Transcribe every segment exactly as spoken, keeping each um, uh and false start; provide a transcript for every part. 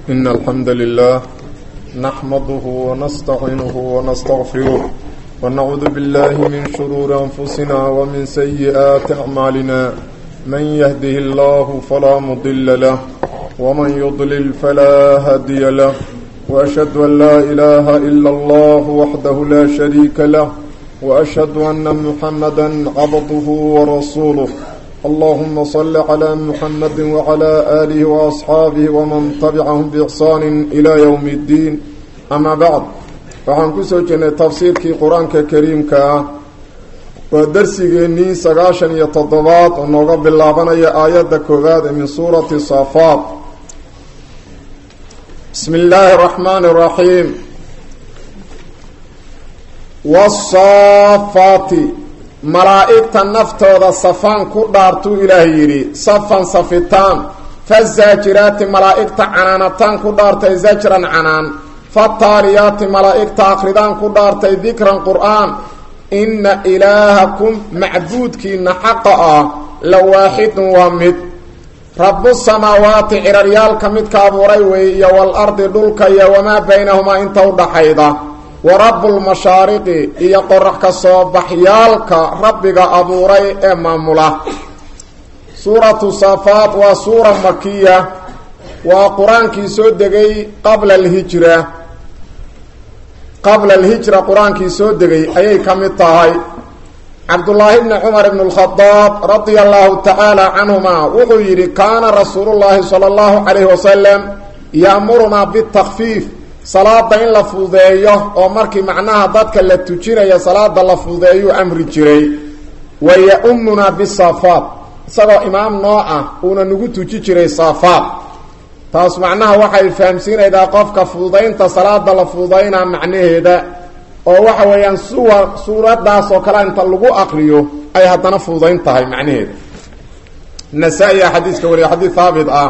إن الحمد لله نحمده ونستعينه ونستغفره ونعوذ بالله من شرور أنفسنا ومن سيئات أعمالنا من يهده الله فلا مضل له ومن يضلل فلا هادي له وأشهد أن لا إله إلا الله وحده لا شريك له وأشهد أن محمدا عبده ورسوله اللهم صل على محمد وعلى آله وأصحابه ومن تبعهم بإحسان إلى يوم الدين أما بعد waxaan ku soo jirnay tafsiirkii quraanka kariimka ah oo darsigeennii sagaashan iyo toddobaad oo nooga bilaabanaya aayadda koowaad ee min suurati saafaat bismi illaahi araxmaani araxiim wasaafaati malaa'igta naftooda safaan ku dhaartuu ilaahay yidhi safan safitaan fazaajiraati malaa'igta canaanataan ku dhaartay zajran canaan fataariyaati malaa'igta akridaan ku dhaartay dikran qur'aan inna ilaahakum macbuudkiina xaqa ah la waaxidun waa mid rabu samaawaati ciraryaalka midka abuuray weeye iyo walardi dhulka iyo wamaa baynahumaa inta u dhaxayda wa rabbulmashaariqi iyo qorax ka soo baxyaalka rabbiga abuuray ee maamula suuratu saafaat waa suura makiya waa qur-aankii soo degay qabla alhijra qabla alhijra qur-aankii soo degay ayay ka mid tahay cabdullaahi bni cumar ibn lkhadaab radia allahu tacaala canhuma wuxuu yidhi kaana rasuulullaahi sala allahu calayhi wasalam yaamurunaa bitakfiif salaada in la fududeeyo oo markii macnaha dadka la tujinaya salaada la fududeeyuu amri jiray wa ya-umunaa bisaafaat isagoo imaam noo ah uuna nagu tuji jiray saafaat taas macnaha waxay fahamsiinaydaa qofka fududaynta salaada la fududaynaa macnaheeda oo waxa weeyaan suwa suuradaas oo kale inta lagu aqriyo ay haddana fududayn tahay macnaheeda nasaa-iya xadiiska wariya xadiid haabit ah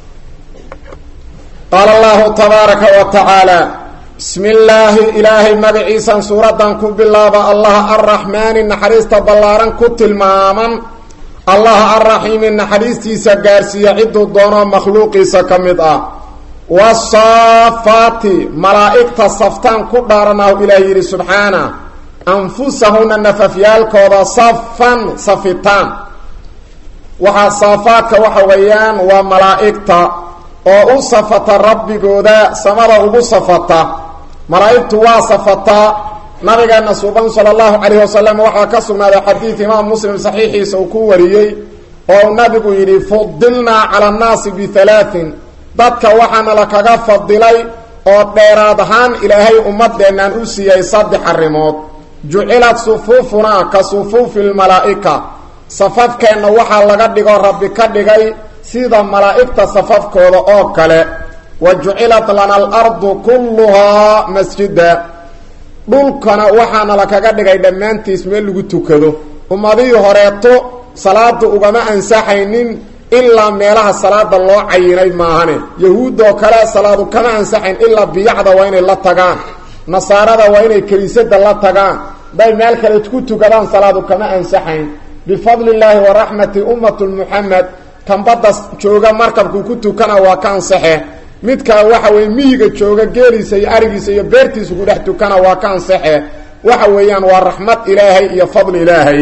qaala allahu tabaaraka wa tacaala bismi illaahi ilaahay magaciisan suuradan ku bilaaba allaha arraxmaani naxariista ballaaran ku tilmaaman allaha arraxiimi naxariistiisa gaarsiiya ciduu doono makhluuqiisa ka mid ah wasaafaati malaa'igta saftaan ku dhaaranahu ilaah yidhi subxaana anfusahuna nafafyaalkooda safan safitaan waxaa saafaadka waxa weeyaan waa malaa'igta oo u safata rabbigooda samada ugu safata malaa'igtu waa safataa nabigeena suuban sala allahu calayhi wasalam waxaa ka sugnaaday xadiid imaam muslim saxiixiisa uu ku wariyey oo nabigu yidhi fudilnaa cala annaasi bihalaatin dadka waxaana la kaga fadilay oo dheeraad ahaan ilaahay ummadeennaan u siiyey saddex arrimood jucilat sufuufunaa ka sufuufi lmalaa'ika safafkeenna waxaa laga dhigo rabbi ka dhigay sida malaa'igta safafkooda oo kale wa jucilat lana alardu kulluhaa masjida dhulkana waxaana la kaga dhigay dhammaantiis meel lagu tukado ummadihii horeeto salaada ugama ansaxaynin ilaa meelaha salaada loo cayinay maahane yahuuddoo kale salaadu kama ansaxayn ilaa biyacda waa inay la tagaan nasaarada waa inay kiniisada la tagaan day meel kale ku tukadaan salaadu kama ansaxayn bifadli illaahi wa raxmati ummatu muxamed kan badda jooga markabku ku tukana waa ka ansaxe midkaa waxa weye miyiga jooga geeliisa iyo arigiisa iyo beertiisa ku dhex tukana waa ka ansaxe waxa weeyaan waa raxmad ilaahay iyo fadli ilaahay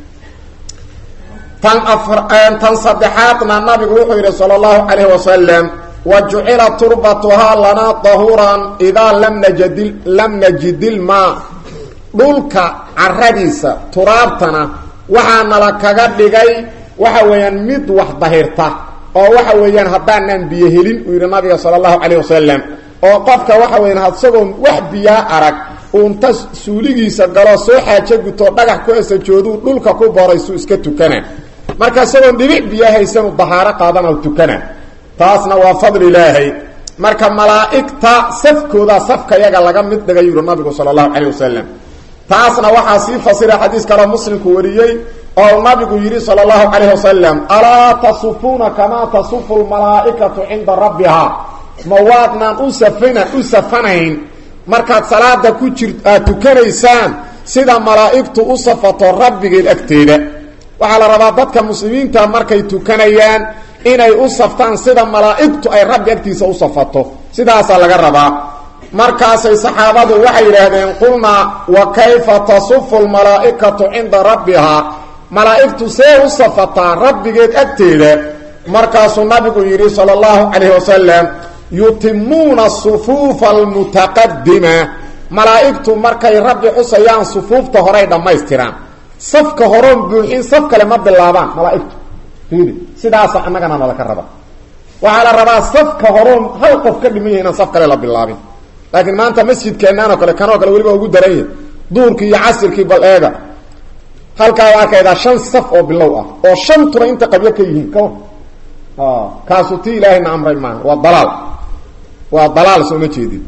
tan afar tan saddexaadna nabigu wuxuu yidhi sala allahu calayhi wasalam wa jucila turbatuhaa lanaa dahuuran idaa lam najidil lam najidil maa dhulka caradiisa turaabtana waxaana la kaga dhigay waxa weeyaan mid wax dahirta oo waxa weeyaan haddaanaan biyo helin uu yidhi nabiga sala allahu calayhi wasalam oo qofka waxa weeyaan isagoon wax biyaa arag uunta suuligiisa galo soo xaajo gutoo dhagax ku esajooduu dhulka ku booraysu iska tukana marka isagoon dhibic biyo haysanu dahaaro qaadana tukana taasna waa fadli ilaahay marka malaa'igta safkooda safka yaga laga mid dhigay yidhi nabigu sala allahu calayhi wasalam taasna waxaa sii fasira xadiis kaloo muslimku wariyey oo nabigu yidhi sala allahu calayhi wasalam alaa tasufuuna kamaa tasufu lmalaa'ikatu cinda rabbihaa ma waadnaan u safana u safanayn markaad salaada ku jir aad tukanaysaan sida malaa'igtu u safato rabbigeed agteeda waxaa la rabaa dadka muslimiinta markay tukanayaan inay u saftaan sida malaa'igtu ay rabbi agtiisa u safato sidaasaa laga rabaa markaasay saxaabadu waxay yidhaahdeen qulnaa wa kayfa tasufu lmalaa'ikatu cinda rabbihaa malaa'igtu see u safataa rabbigeed agteeda markaasuu nabigu yidhi sala allahu calayhi wasalam yutimuuna sufuufa almutaqadima malaa'igtu markay rabbi xusayaan sufuufta horay dhammaystiraan safka horoon buuxin saf kale ma bilaabaan malaa'igtu fiiri sidaasa annagana nalaka raba waxaa la rabaa safka horoon hal qof ka dhiman yahay inaan saf kale la bilaabin laakiin maanta masjidkeenaan oo kale kanoo kale weliba ugu daran yahay duurkii iyo casirkii bal eega halkaa waa arkaydaa shan saf oo bilow ah oo shantuna inta qabyo ka yihiin kawa kaasu ti ilaahayna amray maaha waa dalaal waa dalaal sooma jeedin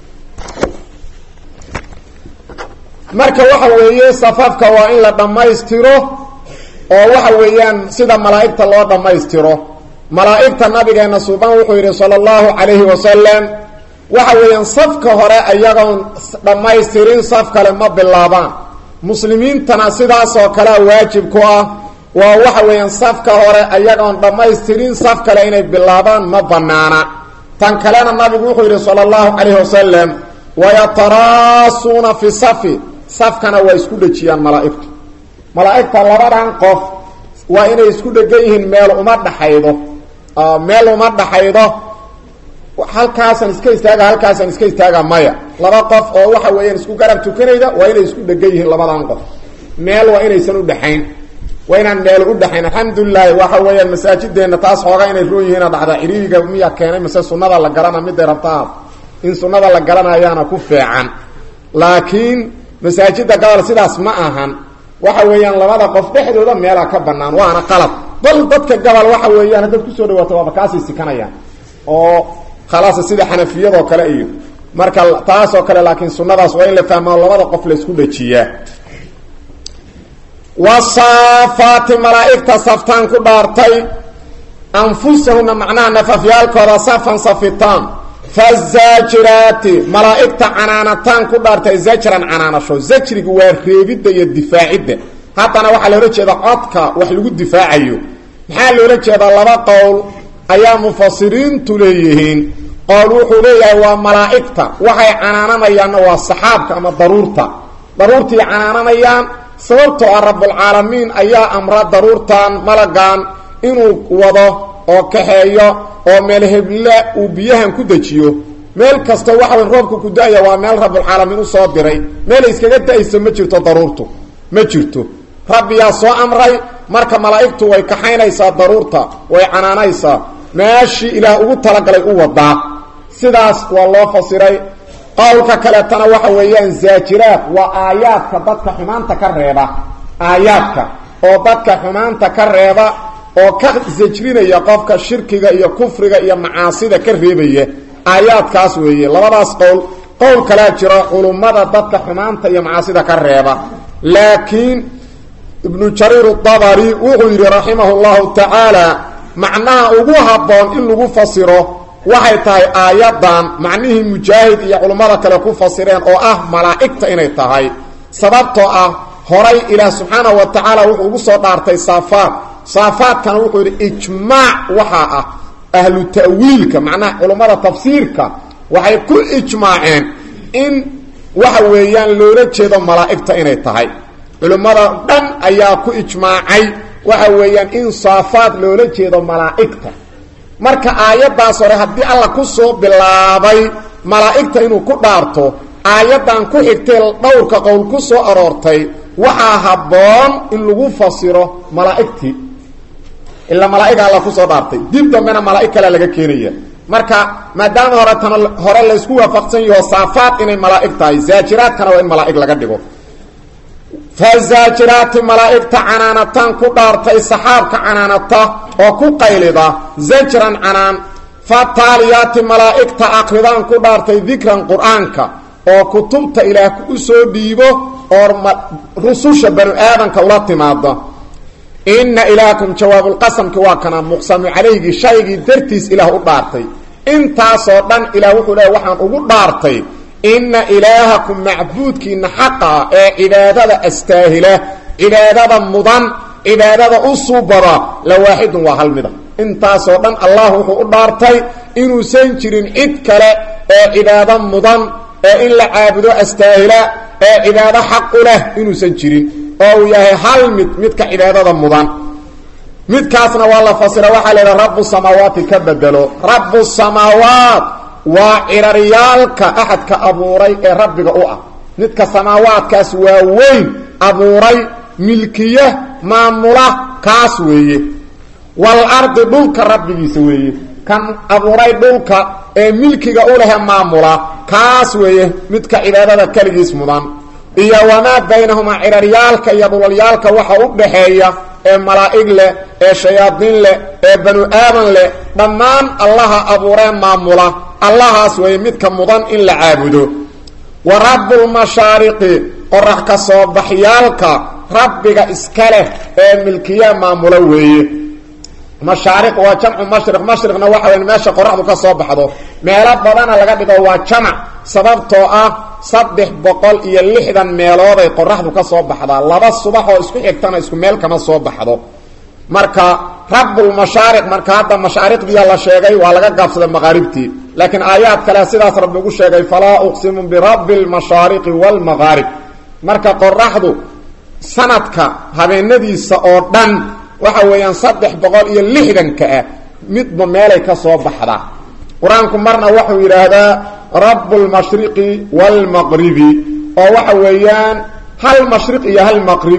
marka waxa weeye safafka waa in la dhammaystiro oo waxa weeyaan sida malaa'igta loo dhammaystiro malaa'igta nabigeena suuban wuxuu yidhi sala allahu calayhi wasalam waxa weeyaan safka hore ayagoon dhammaystirin saf kale ma bilaabaan muslimiintana sidaasoo kalea waajib ku ah waa waxa weeyaan safka hore ayagoon dhammaystirin saf kale inay bilaabaan ma banaana tan kalena nabigu wuxuu yidhi sala allahu calayhi wasalam wayataraasuuna fi safi safkana waa isku dhejiyaan malaa'igtu malaa'igta labadan qof waa inay isku dhegan yihiin meel uma dhaxaydo meel uma dhaxaydo halkaasaan iska istaaga halkaasaan iska istaaga maya laba qof oo waxa weeyaan isku garab tukanayda waa inay isku dhegan yihiin labadan qof meel waa inaysan u dhaxayn waa inaan meel u dhaxayn alxamdulilah waxa weeyaan masaajideenna taas xoogaa inay roon yihiin dhacda ciriiriga miyaa keenay mise sunnada la garana miday rabtaa in sunnada la garanayaana ku fiican laakiin masaajida gobol sidaas ma ahan waxa weeyaan labada qof dhexdooda meelaa ka bannaan waana qalad bal dadka gobol waxa weeyaan haddaad kusoo dhawaato waaba kaasii sikanayaan oo khalaasa sida xanafiyadoo kale iyo marka taasoo kale laakiin sunnadaas waa in la fahmaa labada qof la isku dhajiyaa wasaafaati malaa'igta saftaan ku dhaartay anfusahuna macnaha nafafyaalkooda safan safitaan fazaajiraati malaa'igta canaanataan ku dhaartay zajran canaanasho zajrigu waa reebidda iyo difaacidda haddana waxaa loola jeeda codka wax lagu difaacayo maxaa loola jeedaa laba qowl ayaa mufasiriintu leeyihiin qowl wuxuu leeyahay waa malaa'igta waxay canaananayaanna waa saxaabka ama daruurta daruurtii canaananayaan sababtoo ah rabbulcaalamiin ayaa amra daruurtan malagan inuu wado oo kaxeeyo oo meel hebla uu biyahan ku dejiyo meel kasta waxa weyn roobka ku da-aya waa meel rabbulcaalamiin u soo diray meel iskaga da-ayso ma jirto daruurtu ma jirto rabbiyaa soo amray marka malaa'igtu way kaxaynaysaa daruurta way canaanaysaa meeshii ilaah ugu talagalay u wadaa sidaas waa loo fasiray qowlka kaleetana waxa weeyaan zaajiraad waa aayaadka dadka xumaanta ka reeba aayaadka oo dadka xumaanta ka reeba oo ka zajrinaya qofka shirkiga iyo kufriga iyo macaasida ka reebaya aayaadkaas weeye labadaas qowl qowl kalaa jiro culummada dadka xumaanta iyo macaasida ka reeba laakiin ibnu jariir adabari wuxuu yidhi raximahu llahu tacaala macnaha ugu habboon in lagu fasiro waxay tahay aayaddan macnihii mujaahid iyo culummada kale ku fasireen oo ah malaa'igta inay tahay sababtoo ah horay ilaah subxaanahu wa tacaala wuxuu ugu soo dhaartay saafaad saafaadkana wuxuu yidhi ijmaac waxaa ah ahlu ta'wiilka macnaha culummada tafsiirka waxay ku ijmaaceen in waxa weeyaan loola jeedo malaa'igta inay tahay culummada dhan ayaa ku ijmaacay waxa weeyaan in saafaad loola jeedo malaa'igta marka aayaddaas hore haddii alla ku soo bilaabay malaa'igta inuu ku dhaarto aayaddan ku xigtay dhowrka qowl ku soo aroortay waxaa habboon in lagu fasiro malaa'igtii ilaa malaa'iga alla ku soo dhaartay dib dambena malaa'ig kale laga keenaya marka maadaama hore tan hore la isku waafaqsan yaho saafaad inay malaa'ig tahay zaajiraadkana waa in malaa'ig laga dhigo fazaajiraati malaa'igta canaanataan ku dhaartay saxaabka canaanata oo ku qaylida zajran canaan fataaliyaati malaa'igta akridaan ku dhaartay dikran qur-aanka oo kutubta ilaah u soo dhiibo oo rususha banu aadanka ula timaada inna ilaakum jawaabulqasamki waa kana muqsamu calayhigii shaygii dartiis ilaah u dhaartay intaasoo dhan ilaah wuxuu leehay waxaan ugu dhaartay inna ilaahakum macbuudkiina xaqa ee cibaadada astaahila cibaadada mudan cibaadada u suubada la waaxidun waa hal mida intaasoo dhan allah wuxuu u dhaartay inuusan jirin cid kale ee cibaado mudan ee in la caabudo astaahila ee cibaado xaq u leh inuusan jirin oo uu yahay hal mid midka cibaadada mudan midkaasna waa la fasira waxaa la yidhaha rabu samaawaati ka bedelo rabu samaawaat waa ciraryaalka axadka abuuray ee rabbiga u ah midka samaawaadkaas waa weyn abuuray milkiye maamula kaas weeye walardi dhulka rabbigiisa weeye kan abuuray dhulka ee milkiga u lehe maamula kaas weeye midka cibaadada keligiis mudan iyo wamaa baynahumaa ciraryaalka iyo dhulalyaalka waxa u dhaxeeya ee malaa'ig leh ee shayaadiin leh ee banu aadan leh dhammaan allaha abuuree maamula allahaas weeye midka mudan in la caabudo wa rabbulmashaariqi qorax ka soo baxyaalka rabbiga iska leh ee milkiya maamula weeye mashaariq waa jamcu mashriq mashriqna waxa weeye meesha qoraxdu ka soo baxdo meelo badana laga dhigo waa jamac sababtoo ah saddex boqol iyo lixdan meelood ay qoraxdu ka soo baxdaa laba subax oo isku xigtana isku meel kama soo baxdo marka rabbulmashaariq marka hadda mashaariqdiya la sheegay waa laga gaabsaday maqaaribtii laakiin aayaad kale sidaas rabbi ugu sheegay falaa uqsimu birabbi lmashaariqi waalmaqaarib marka qoraxdu sanadka habeenadiisa oo dhan waxa weeyaan saddex boqol iyo lixdanka ah midba meelay ka soo baxdaa qur-aanku marna wuxuu yidhaahdaa rabbulmashriqi waalmaqribi oo waxa weeyaan hal mashriq iyo hal maqrib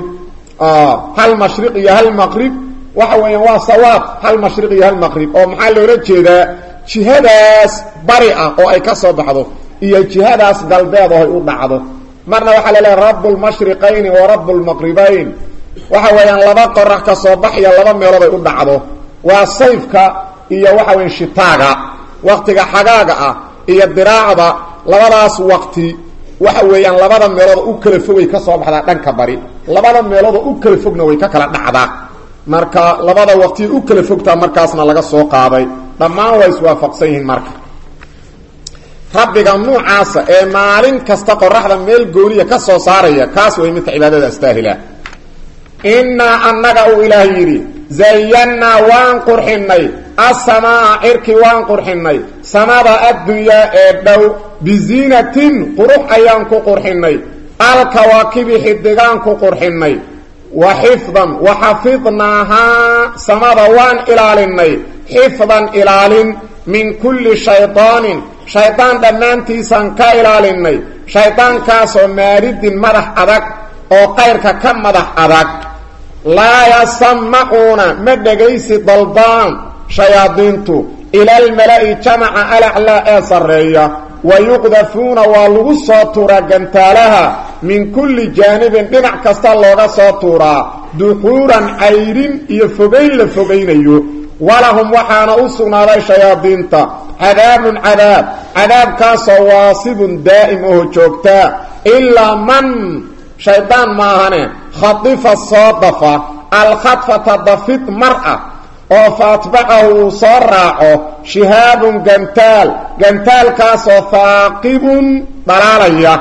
hal mashriq iyo hal maqrib waxa weeyaan waa sawaab hal mashriq iyo hal maqrib oo maxaa loola jeedaa jihadaas bari ah oo ay ka soo baxdo iyo jihadaas galbeed oo ay u dhacdo marna waxaa la leeyahay rabbulmashriqayni wa rabbulmaqribayn waxa weeyaan laba qorax ka soo baxaya laba meelood ay u dhacdo waa sayfka iyo waxa weeyaan shitaaga waqtiga xagaaga ah iyo diraacda labadaas waqti waxa weeyaan labada meelood u kala fogay ka soo baxdaa dhanka bari labada meelood u kala fogna way ka kala dhacdaa marka labada waqti u kala fogtaa markaasna laga soo qaaday dhammaan way iswaafaqsan yihiin marka rabbiga nuucaasa ee maalin kasta qoraxda meel gooniya ka soo saaraya kaas way midka cibaadada astaahila innaa annaga uu ilaah yidhi zayannaa waan qurxinnay assamaa cirki waan qurxinnay samada addunyaa ee dhow biziinatin qurux ayaan ku qurxinnay alkawaakibi xidigaan ku qurxinnay wa xifdan wa xafidnaahaa samada waan ilaalinay xifdan ilaalin min kulli shaydaanin shaydaan dhammaantiisaan ka ilaalinay shaydaankaasoo maaridin madax adag oo qayrka ka madax adag laa yasamacuuna ma dhegaysi dalbaan shayaadiintu ila almala'i jamaca alaclaa ee sarreeya wa yuqdafuuna waa lagu soo tuuraa gantaalaha min kulli jaanibin dhinac kasta looga soo tuuraa duxuuran cayrin iyo fogayn la fogaynayo walahum waxaana u sugnaaday shayaadiinta cadaabun cadaab cadaabkaasoo waasibun daa'im oo joogtaa ilaa man shaydaan maahane khadifa soo dafa alkhadfata dafid mar ah oo faatbacahu uu soo raaco shihaabun gantaal gantaalkaasoo faaqibun dhalaalaya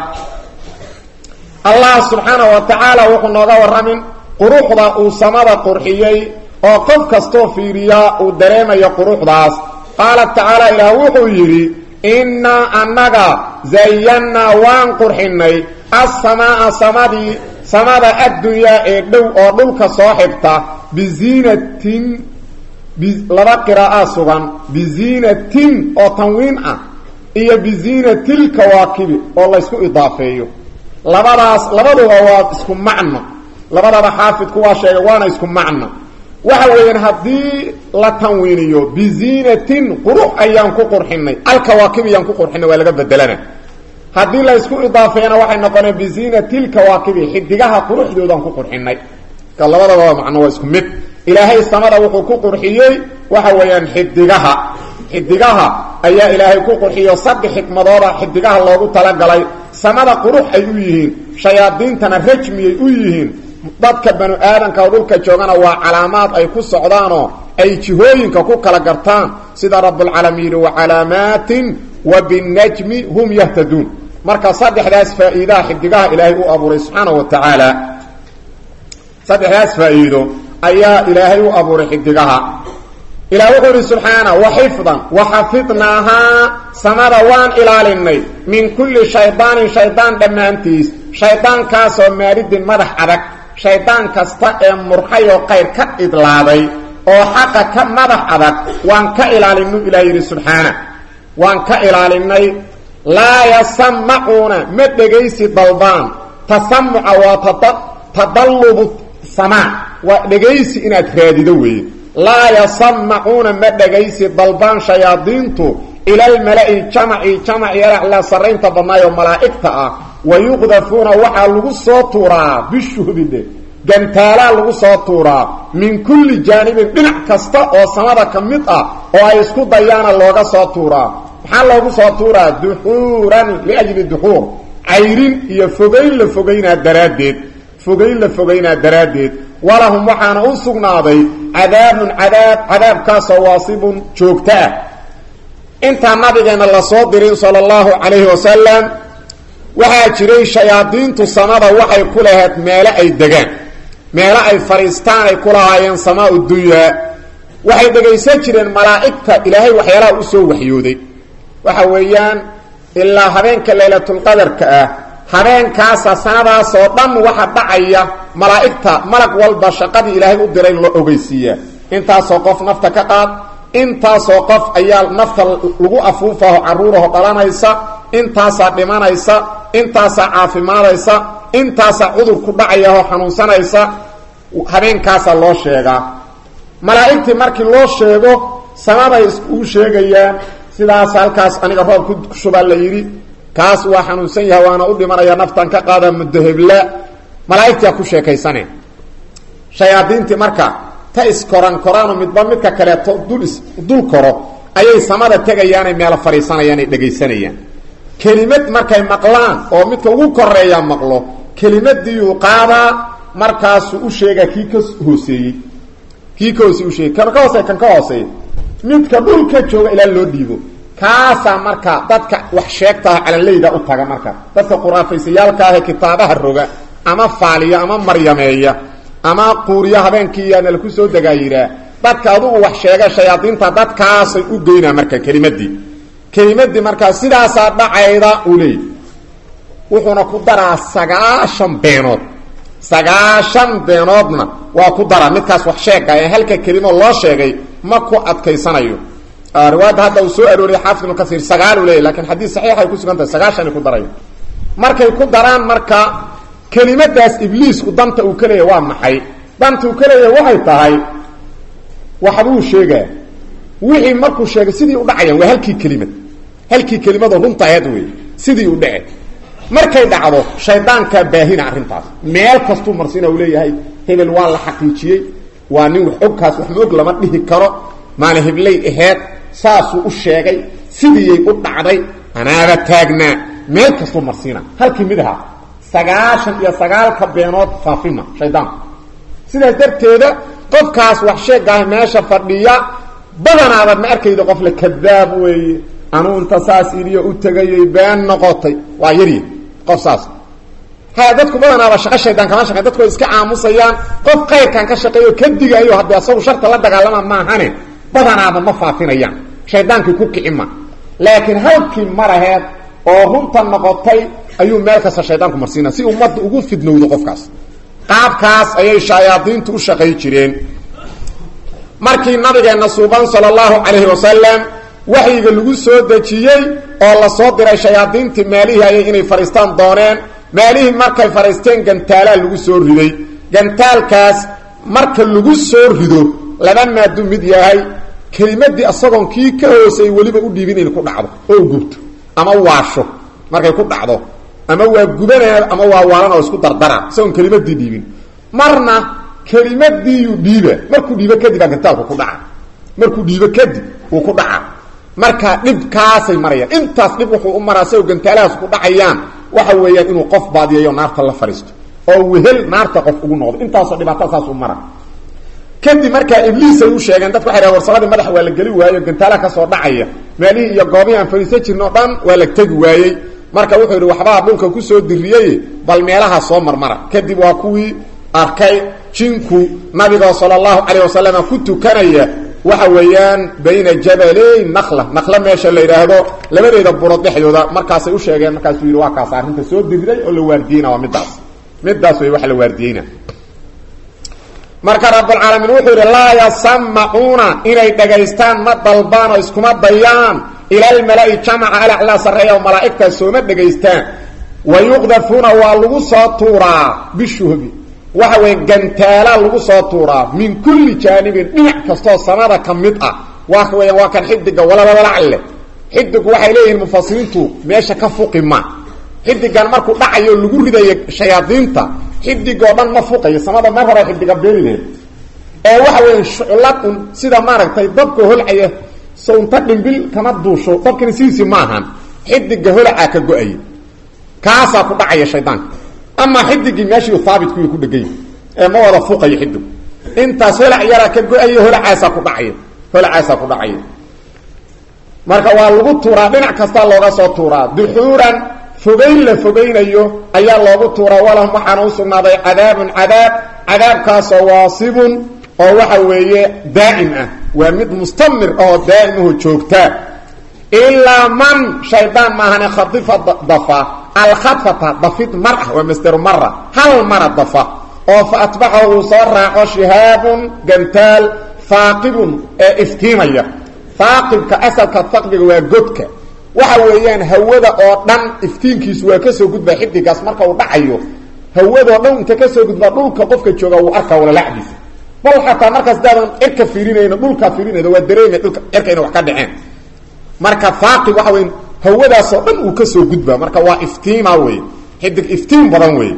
allah subxaanahu wa tacaala wuxuu nooga warramin quruxda uu samada qurxiyey oo qof kastoo fiiriyaa uu dareemayo quruxdaas qaala tacaala ilaah wuxuu yidhi innaa annaga zayannaa waan qurxinnay assamaa'a samadii samada addunyaa ee dhow oo dhulka soo xigta biziinatin laba qiraa'aa sugan biziinatin oo tanwiin ah iyo biziinatilkawaakibi oo laysku idaafeeyo labadaas labaduba waa isku macno labadaba xaafidku waa sheegay waana isku macno waxa weeyaan haddii la tanwiiniyo biziinatin qurux ayaan ku qurxinay alkawaakib ayaan ku qurxinay waa laga bedelana haddii la isku idaafeeyana waxay noqoneen biziinatilkawaakibi xidigaha quruxdoodaan ku qurxinay ka labadaba macno waa isku mid ilaahay samada wuxuu ku qurxiyey waxa weeyaan xidigaha xidigaha ayaa ilaahay ku qurxiyo saddex xikmadooda xidigaha loogu talagalay samada qurux ay u yihiin shayaadiintana rajmiyay u yihiin dadka banu aadanka oo dhulka joogana waa calaamaad ay ku socdaanoo ay jihooyinka ku kala gartaan sida rabbulcaalamiin wa calaamaatin wa binnajmi hum yahtaduun marka saddexdaas faa'iidaha xidigaha ilaahay u abuuray subxaanahu wa tacaala saddexdaas faa'iido ayaa ilaahay u abuuray xidigaha إلى وحده سبحانه وحفظا وحفظناها سمد وان إلاليني من كل شيطان شيطان دمانتيس شيطان كاسو مارد مدح أدك شيطان كاستا مرحي وقير كإدلابي oo xaqa ka madax adag waan ka ilaalinay ilaahay subhanahu waan ka ilaalinay la yasma'una madagaysi dalbaan tasammu'a wa tadallub sama' wa dagaysi inaad raadido weey la yasma'una madagaysi dalbaan shayaadiintu ila al-mala'i jama'i jama'i ala sarreynta banayo malaa'ikta ah wa yuqdafuna waxa lagu soo tuuraa bishuhbide gantaala lagu soo tuuraa min kulli jaanibin dhinac kasta oo samada kamid ah oo ay isku dayana looga soo tuuraa maxaa loogu soo tuuraa duhuran li ajli duhur ayrin iyo fogeyn la fogeyna daraadeed fogeyn la fogeyna daraadeed walahum waxaana u sugnaaday cadaabun cadaab cadaabkaas waasibun joogta inta nabigeena la soo diray sallallahu alayhi wasallam waxa jiray shayaadiintu samada waxay ku lahayd meel ay degaan meel ay fariistaan ay kulaayeen samaa u dunya waxay dhageysan jireen malaa'ikta ilaahay waxyaalaha u soo waxyooday waxa weeyaan ilaa habeenka laylatul qadarka ah habeenkaas sanadaas oo dhan waxa dhacaya malaa'ikta malag walba shaqadii ilaahay u diray loo ogeysiiya intaas oo qof nafta ka qaad intaas oo qof ayaa nafta lagu afuufaa caruuraha dhalanaysa intaas dhimanaysa intaas caafimaadaysa intaas cudur ku dhacaya oo xanuunsanaysa habeenkaas loo sheegaa malaa'iktii markii loo sheego samada isku sheegayaan sidaas halkaas aniga roob ku shubal la yiri kaas waa xanuunsan yahay waana u dhimanaya naftan ka qaada mudahibla malaa'iktii ku sheekaysaneen shayaadiintii marka ta iskoran korano midba midka kale dul dul koro ayay samada tagayaan meel fariisanayaan ay dhageysanayaan kelimad markay maqlaan oo midka ugu koreeya maqlo kelimadii uu qaada markaas uu sheega kii ka hooseeyay kii ka hooseeyay uu sheega kan ka hooseeyay kan ka hooseeyay midka dhulka jooga ilaa loo dhiibo kaasa marka dadka wax sheegta calanleyda u taga marka dadka quraafaysalka ah kitaabaha roga ama faaliya ama maryameeya ama quuriya habeenkii aan ku soo dagaayira dadka adu wax sheega shayaadiinta dadkaas ay u geeyna marka kelimadii kelimadii marka sidaas dhacayda u leey wuxuuna ku daraa sagaashan beenood sagaashan beenoodna waa ku daraa midkaas wax sheegay halka kelimo loo sheegay ma ku adkaysanayo riwaayad hadda uu soo arooriyay xaafid ibn kasiir sagaal u leey laakiin xadiis saxiix ay ku sugan tahay sagaashan ku daray markay ku daraan marka kelimadaas ibliis ku danta uu kaleeyo waa maxay danta uu kaleeyo waxay tahay waxa uu sheegay wixii markuu sheegay sidii u dhacayaan waa halkii kelimad halkii kelimadu runta ahayd weey sidii u dhacay markay dhacdo shaydaanka baahina arintaas meel kastu marsiina uu leeyahay hebel waa la xaqiijiyay waa nin wax ogkaas wax moog lama dhihi karo maana heblay ahayd saasuu u sheegay sidii ay u dhacday anaaba taagna meel kastu marsiina halkii midaha sagaashan iyo sagaal ka beenood faafima shaydaan sidaas darteeda qofkaas wax sheegay meesha fadhiya badanaaba ma arkaydo qof la kadaab weeye anu inta saas iliyo u tagayay baan noqotay waa yari qof saas ha dadku badanaaba shaqo shaydaan kama shaqay dadku iska aamusayaan qof qeyrkan ka shaqeeyo ka digayo hadda asagu sharta la dagaalama ma ahane badanaaba ma faafinayaan shaydaanku ku kicima laakiin halkii maraheed oo runta noqotay ayuu meel kasta shaydaanku marsiina si ummad ugu fidnowdo qofkaas qaabkaas ayay shayaadiintu u shaqay jireen markii nabigeena suuban sallallahu alayhi wasallam waxyiga lagu soo dajiyay oo la soo diray shayaadiintii meelihii ay inay fariistaan dooneen meelihii markay fariisteen gantaala lagu soo riday gantaalkaas marka lagu soo rido laba maadu mid yahay kelimadii asagoon kii ka hoosay waliba u dhiibin in ku dhacdo oo gubto ama waasho markay ku dhacdo ama waa gubanaa ama waa waalan oo isku dardara asagoon kelimadii dhiibin marna kelimadii uu dhiiba markuu dhiiba kadib gantaalku ku dhaca markuu dhiiba kadib uu ku dhaca marka dhibkaasay marayaan intaas dhib wuxuu u maraa soo gantaalahaas ku dhacayaan waxa weeyaan inuu qof baadiyeeyo naarta la fariisto oo wehel naarta qof ugu noqdo intaas dhibaato saas u mara kadib marka ibliis ay u sheegeen dadku waxay raadeen warsaladii madax waa la gali waayo gantaala ka soo dhacaya meelihii iyo goobihi aan fariisan jirno dhan waa la tagi waayay marka wuxuu yiri waxba dhulka ku soo diriyay bal meelaha soo marmara kadib waa kuwii arkay jinku nabiga sallallahu alayhi wasallam ku tukanaya waxa weeyaan bayna jabalay nakhla nakhla meesha la yiraahdo labadeeda buuro dhexdooda markaas ay u sheegeen markaas uu yiri waa kaas arrinta soo diriday oo la waardiina waa midaas midaas way wax la waardiina marka rabbul alamin wuxuu yiri la yasma'una inay dhageystaan ma dalbaan oo iskuma dayaan ila al mala'i jama'a ala ala saraya malaa'ikta soo ma dhageystaan wayuqdafuna wa lagu soo tuuraa bishuhbi waxa way gantaala lagu soo tuuraa min kulli jaanibin dhinac kasto samada kamid ah waxa way waa kan xidiga wala wala alle xidigu waxay leeyihiin mufassiriintu meesha ka fuqima xidigan markuu dhacayo lagu ridayo shayaadiinta xidigo dhan ma fuqayo samada ma hore xidiga beelina ee waxa way shuclad sida maaragtay dabka holcaya soonta dhimbil kama duusho dabkina siisi maahan xidiga holca ka go'ay kaasa ku dhacaya shaydaanka ama xidigi meeshii thaabit ku ku dhagay ee ma wada fuqay xidig inta sala yara ka go'ay holcaasa ku dhacay holcaasa ku dhacay marka waa lagu tuuraa dhinac kasta looga soo tuuraa duxuuran fogeyn la fogeynayo ayaa loogu tuuraa wala waxaan u sugnaaday cadaabun cadaab cadaabkaas oo waasibun oo waxa weeye daa'im ah waa mid mustamir oo daa'im joogta illa man shaytaan ma hana khadifa dafa al khadfata dafid mar'a wa masdar marra hal marra dafa oo fa atba'ahu sarra shihabun gantal faqibun iftimaya faqibka asalka faqbiga waa godka waxa weeyaan hawada oo dhan iftiinkiisu waa ka soo gudbaa xidigaas marka uu dhacayo hawada oo dhan inta ka soo gudbaa dhulka qofka jooga uu arkaa wala lacbis bal xataa markaas daadan irka fiirinayna dhulka fiirinayna waa dareemay dhulka irka inuu wax ka dhaceen marka faqib waxa weyn hawadaas oo dhan uu ka soo gudbaa marka waa iftiima weey xidig iftiin badan weey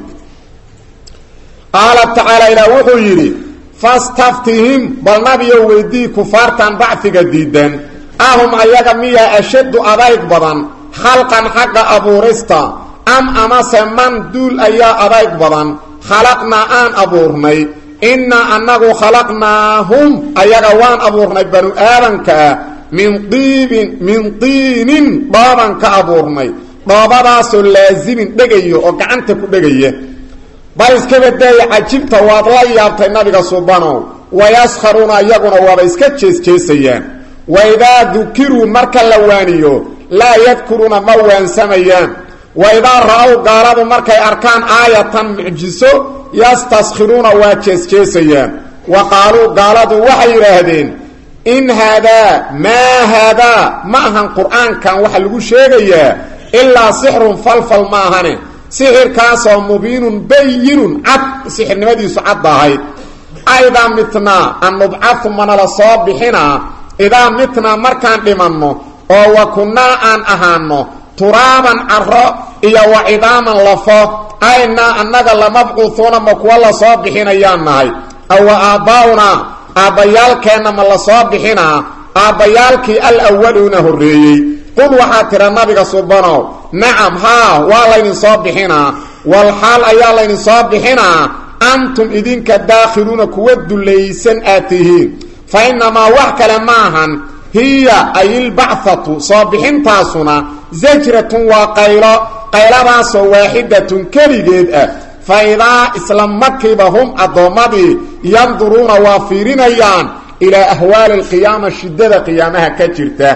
qala ta'ala ila wuxuu yiri fastaftihim bal nabiyo weydii kufaartan bacfiga diidan ahum ayaga miya ashaddu adayg badan khalqan haqa abuurista am ama saman dul ayaa adayg badan khalaqna an abuurnay inna annagu khalaqnahum ayaga waan abuurnay banu aadanka min diibin min diinin baaban ka abuurnay baabadaas oo laazimin dhagayo oo gacanta ku dhagaya bal iska baday ajibta waad la yaabtay nabiga subhanahu wa yaskharuna yaguna waaba iska jees jeesayaan wa idha dhukiru marka lawaniyo la yadkuruna mawan samayaan wa idha ra'aw qaladu markay arkaan aayatan mu'jiso yastaskhiruna wa jees jeesayaan wa qalu qaladu waxay yiraahdeen in hada ma hada ma han qur'aan kan waxa lagu sheegayaa illa sihrun falfal ma ahane sihir kaas oo mubiinun bayinun ad sihirnimadiisu cadahay ayda mitna an nub'athu man la sabihina ida mitna markaan dhimanno oo wa kunna an ahaano turaban arra iyo wa idaman lafo ayna annaga lamabquthuna ma kuwa la sabihinayaanahay aw aabauna abayalkeena ma la sabihina abayalki al-awwaluna horeeyay qul waxa tira nabiga subhanahu na'am ha wala in sabihina wal hal ayaa la in sabihina antum idinka daakhiluna kuwa dulaysan aatihiin fa inma wahkala maahan hiya ayil ba'thatu sabihintaasuna zajratun wa qayla qayladaas waahidatun kaligeed ah fa ila islam makibahum adomadi yanduruna wa firinayaan ila ahwal alqiyamah shiddada qiyamaha ka jirta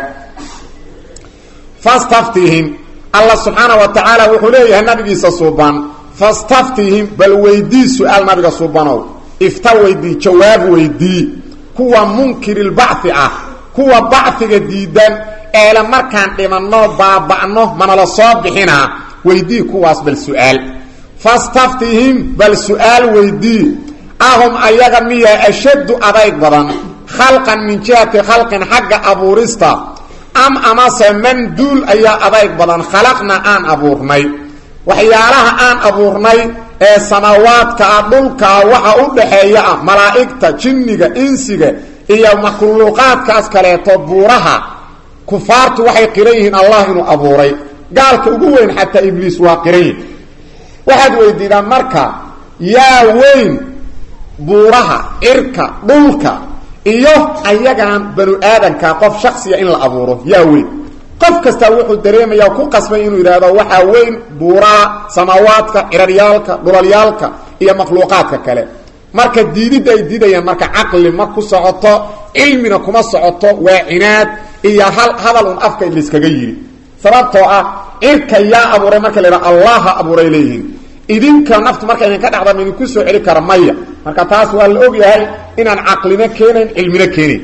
fastaftihim Allah subhanahu wa ta'ala wuxuu leeyahay nabigiisa suuban fastaftihim bal weydii su'aal nabiga suubanow ifta weydii jawaab weydii kuwa munkiril ba'thi ah kuwa ba'thiga diidan ee la markaan dhimanno baaba'no mana la soo bixina weydii kuwaas bal su'aal fastaftihim bal su'aal weydii ahum ayaga miya ashaddu adayg badan khalqan min jihati khalqin hagga abuurista am ama saman dul ayaa adayg badan khalaqna aan abuurnay waxyaalaha aan abuurnay ee samawaadka dhulka waxa u dhaxeeya malaa'ikta jinniga insiga iyo makhluuqaadkaas kale to buuraha kufaartu waxay qirayeen Allah inuu abuuray gaalka ugu weyn xataa ibliis waa qirayeen waxaad weydiidaa marka yaa weyn buuraha irka dhulka iyo ayagaan banu aadanka qof shakhsiya in la abuuro yaa weyn qof kasta wuxuu dareemayaa ku qasbay inuu yiraahdo waxa weyn buuraha samawaadka iraryaalka dhulalyaalka iyo makhluuqaadka kale marka diidida ay diidayaan marka aqli ma ku socoto cilmina kuma socoto waa cinaad iyo hal hadal un afka liskaga yiri sababtoo ah cirka yaa abuuray marka leeyahay allah abuuray leeyihiin idinka naftu marka idin ka dhacda mid ku soo celi kara maya marka taas waa la og yahay inaan aqlina keenin cilmina keenin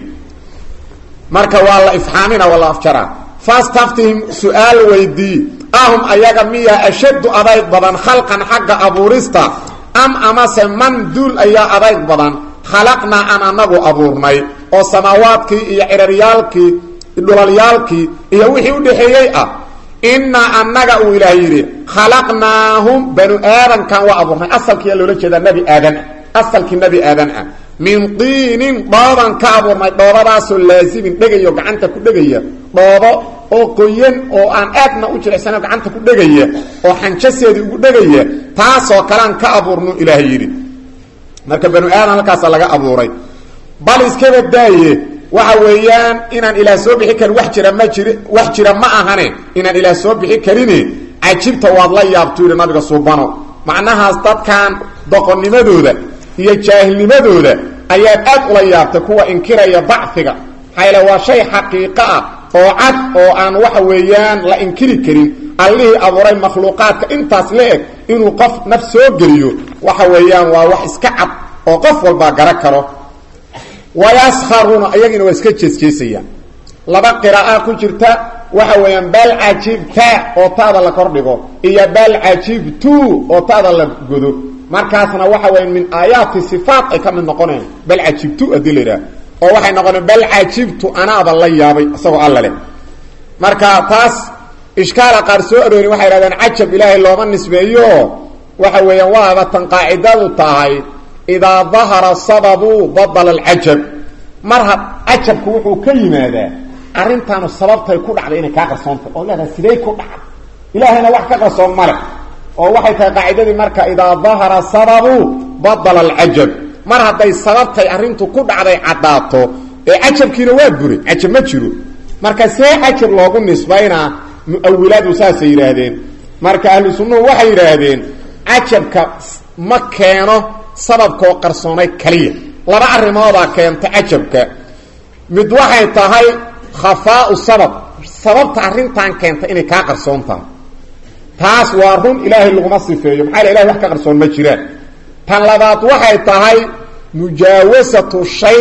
marka waa la ifhaamina wala afjara fastaftihim su'al waydi ahum ayaga miya ashaddu adayg badan khalqan xagga abuurista am amase man dul ayaa adayg badan khalaqna an anagu abuurnay oo samaawaadkii iyo ciraryaalkii dhulalyaalkii iyo wixii u dhaxeeyay ah inna annaga uu ilaahay yiri khalaqnaahum banu aadan kan wa abuurnay asalkii loo jeeda nabi aadan asalkii nabi aadan ah min tiinin baadan ka abuurnay doobadaas oo laasimin dhagayo gacanta ku dhagaya doobo oo qoyan oo aan aadna u jilicsan gacanta ku dhagaya oo xanjaseedi ugu dhagaya taas oo kalaan ka abuurno ilaahay yiri marka banu aadan halkaas laga abuuray bal iska badaaye waxa weeyaan inaan ilaah soo bixi karin wax jira ma jira wax jira ma ahane inaan ilaah soo bixi karin ajibta waad la yaabtuuri nabiga subhanahu macnahaas dadkan doqonnimadooda iyo jaahilnimadooda ayaa aad ula yaabta kuwa inkiraya dacfiga hayla waa shay xaqiiqo ah oo cad oo aan waxa weeyaan la inkiri karin allihii abuuray makhluuqaadka intaas leeg inuu qof nafs soo geliyo waxa weeyaan waa wax iska cad oo qof walba garan karo wayaskharuna ayagina waa iska jeesjeesayaan laba qiraa'o ku jirta waxa weeyaan bal ajibta oo taada la kordhigo iyo bal ajibtu oo taada la godo markaasna waxa weeyaan min aayaati sifaat ay kamid noqoneen bal ajibtu adilira oo waxay noqoneen bal ajibtu ana la yaabay asagoo alla leh marka taas ishkaala qaar soo aroori waxay yiraahdeen ajab ilaahay looma nisbeeyo waxa weeyaan waaba tan qaacidadu tahay ida dhahara sababu badala al-ajab marha ajabku wuxuu ka yimaadaa arintaanu sababtay ku dhacday inay ka qarsoonto oo leedahay sidee ku dhacay ilaahayna wax ka qarsoon male oo waxay tahay qaacidadii marka ida dhahara sababu badala al-ajab mar haday sababtay arintu ku dhacday cadaato ee ajabkiina waa buray ajab ma jiro marka see ajab loogu nisbayna muawiladu saasay yiraahdeen marka ahlu sunnah waxay yiraahdeen ajabka ma keeno sababkoo qarsoonay kaliya laba arimooda keenta ajabka mid waxay tahay khafaa'u sabab sababta arintan keenta inay ka qarsoontaa taas waa run ilaahay laguma sifeeyo maxaa ilaahay wax ka qarsoon ma jiraan tan labaad waxay tahay mujaawasatu shay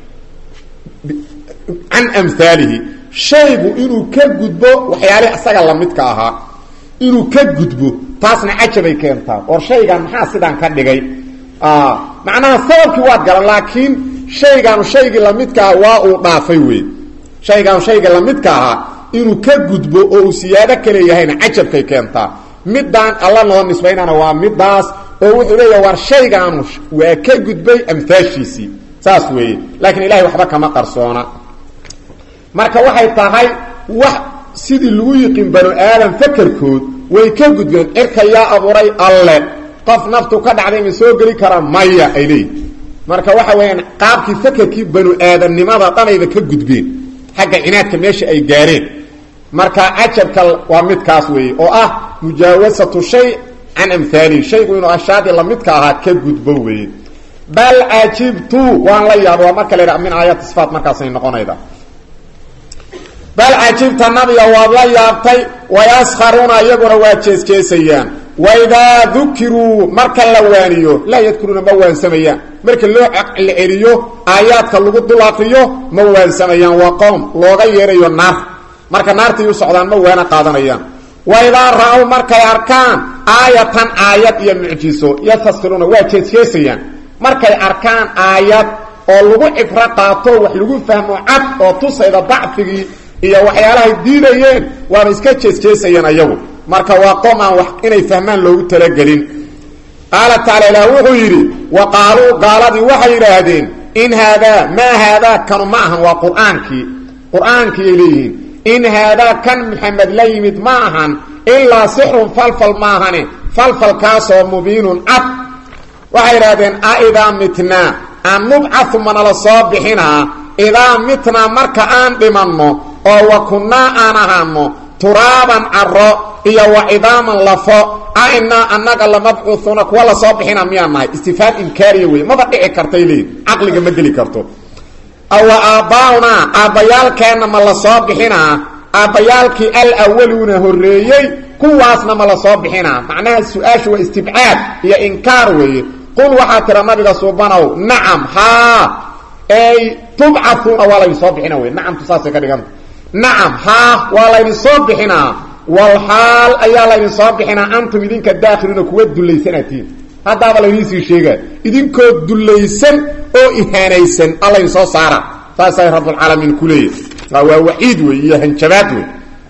an amthalihi shaygu inuu ka gudbo waxyaalaha asaga la midka ahaa inuu ka gudbo taasna ajabay keentaa oo shaygan maxaa sidaan ka dhigay ah macnaha sababkii waad garan laakiin shaygan shaygii la midka ah waa uu dhaafay weey shaygan shayga la midka ah inuu ka gudbo oo uu siyaado kale yahayna ajabkay keentaa midaan alla noo nisbaynana waa midaas oo wuxuu leeyahay war shaygan waa ka gudbay amtaashiisi saas weey laakiin ilaahay waxba kama qarsoona marka waxay tahay wax sidii lagu yiqin banu aadam fakarkood way ka gudbeen irka yaa abuuray alle qof naftu ka dhacday ma soo gali kara maya ay leey marka waxa weeyaan qaabkii fakarkii banu aadamnimada dhanayba ka gudbeen xagga inaadka meesha ay gaareen marka ajabka waa midkaas weey oo ah mujaawasatu shay an amthali shaygu inuu ashaadi la midka aha ka gudbo weey bal ajibtu waan la yaabo marka leeyahay min aayat sifaat markaas ay noqonayda bal ajibta nabiga waa la yaabtay wayaskharuna yaguna waa jeesjeesayaan وإذا ذكروا مركا لوانيو لا يذكرون موان سميان مركا لو عقل عريو آياتك اللغو دلاقيو موان سميان وقوم لوغا يريو النار مركا نار تيو سعودان موان قادنيان وإذا رأوا مركا أركان آية آيات يمعجيسو يتسكرون واجيسيسيان مركا أركان آيات اللغو إفراقاتو وحلغو فهمو عد وطوسيدا ضعفي iyo waxyaalaha diidayeen waa iska jeesjeesayeen ayagu marka waa qomaan wax inay fahmaan loogu tala galin qala ta'ala wuxuu yiri wa qalu qaladi waxay yiraahdeen in hada ma hada kanu maahan waa quraanki quraanki ilayhi in hada kan muhammad la yimid maahan illa sihrun falfal maahane falfal kaaso mubinun ab waxay yiraahdeen a idha mitna an nub'athu man la sabihina idha mitna marka aan dhimanno oo wakunna anahamo turaban arro iyo wa'idaman lafo aina annaga la mab'uthuna kuwa la soo bixina miyaanahay istifaad inkaariye way ma dhici kartay leey aqliga ma geli karto aw aabauna aabayaalkeena ma la soo bixinaa aabayaalkii alawwaluuna horeeyay kuwaasna ma la soo bixinaa macnaha su-aashu waa istibcaad iyo inkaar weeye qul waxaa tira nabiga suubanow nacam haa ay tubcahuuna waa laydin soo bixina wey nacamtu saasay ka dhiganta nacam haa waa laydin soo bixinaa walxaal ayaa laydin soo bixinaa antum idinka daakhiluuna kuwa dullaysanatiin haddaaba laydin sii sheegaa idinkoo dullaysan oo ihaanaysan allaydin soo saara saasay rabbulcaalamiin ku leeyahy waa waciid wey iyo hanjabaad wey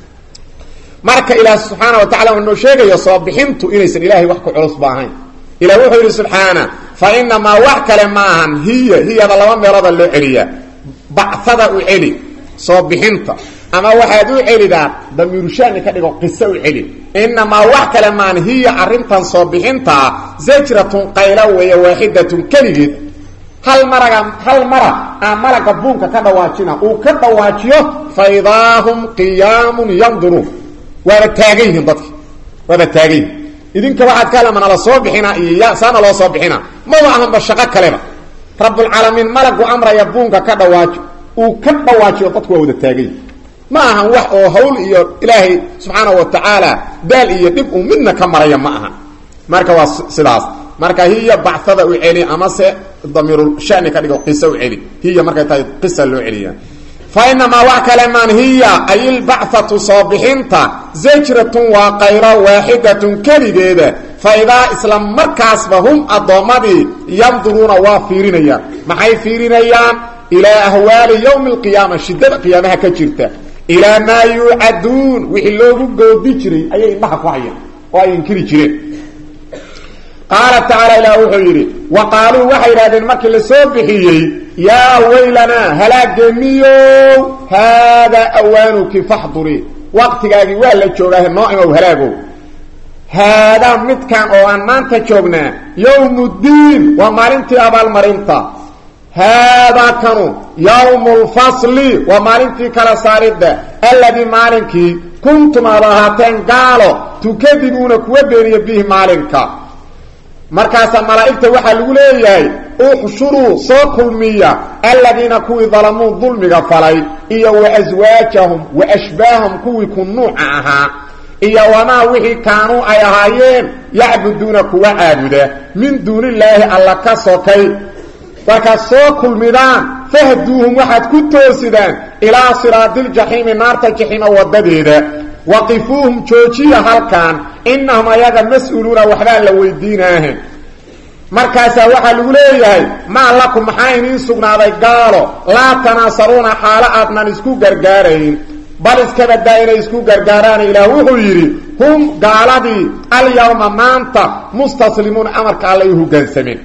marka ilaah subxaana wa tacala uu noo sheegayo soo bixintu inaysan ilaahay wax ku culus ba ahayn ilah wuxuu yidhi subxaana fa inamaa wax kale ma ahan hiya hiyada laba meelooda loo celiyaa bacada u celi soo bixinta ama waxaad u celidaa damiirushaani ka dhigo qiso u celi inamaa wax kale maan hiya arrintan soo bixintaa zajratun qayla weeye waaxidatun keligeed hal maraga hal mara aa malaga buunka ka dhawaajina uu ka dhawaajiyo faidaahum qiyaamun yanduruun waaba taagan yihiin dadki waaba taagan yihin idinka waxaad ka lamana la soo bixinaa iyo saana loo soo bixinaa maba ahanba shaqo kaleba rabbulcaalamiin malagu amraya buunka ka dhawaajo uu ka dhawaajiyo dadku waa wada taagan yihin ma ahan wax oo hawl iyo ilaahay subxaanahu wa tacaala daal iyo dhib uu midna ka maraya ma aha marka waa sidaas marka hiya bacada u celi amase damiirul shani ka dhigo qiso u celi hiya markay tahay qisa loo celiya fa inamaa wax kale maan hiya ay ilbacatu soo bixinta zajratun waa qaylo waaxidatun keligeeda fa idaa isla markaasba hum addoommadii yanduruuna waa fiirinayaan maxay fiirinayaan ilaa ahwaali yowmi alqiyaama shiddada qiyaamaha ka jirta ilaa maa yuucaduun wixii loogu goodi jiray ayay indhaha ku hayaan oo ay inkiri jireen qaala tacaala ilaah wuxuu yidhi wa qaaluu waxay yidhahdeen markii la soo bixiyey yaa weylanaa halaageeniyow haadaa awaanuki faxdurii waqtigaagii waa la joogaahe noo imow halaagow haadaa midkan oo aan maanta joognaa yowmu ddiin waa maalintii abaalmarinta haadaa kanu yowmu lfasli waa maalintii kala saaridda alladii maalinkii kuntum aad ahaateen gaalo tukadibuuna kuwa beeniya bihi maalinka markaasaa malaa'igta waxaa lagu leeyahay uxshuruu soo kulmiya aladiina kuwii dalamuu dulmiga falay iyo wa aswaajahum wa ashbaahum kuwii ku nuuca ahaa iyo wamaa wixii kaanuu ay ahaayeen yacbuduuna kuwa caabuda min duunillaahi alla ka sokay markaad soo kulmidaan fahduuhum waxaad ku toosidaan ilaa siraadiljaxiimi naarta jaxiima wadadeeda waqifuuhum joojiya halkan innahum ayaga mas-uuluuna waxbaa la weydiinaahe markaasaa waxaa lagu leeyahay maa lakum maxaa iniin sugnaaday gaalo laa tanaasaruuna xaalo aadnan isku gargaarayn bal iskabadaa inay isku gargaaraan ilaah wuxuu yidhi hum gaaladii alyawma maanta mustaslimuuna amarka alla u hoggaansameen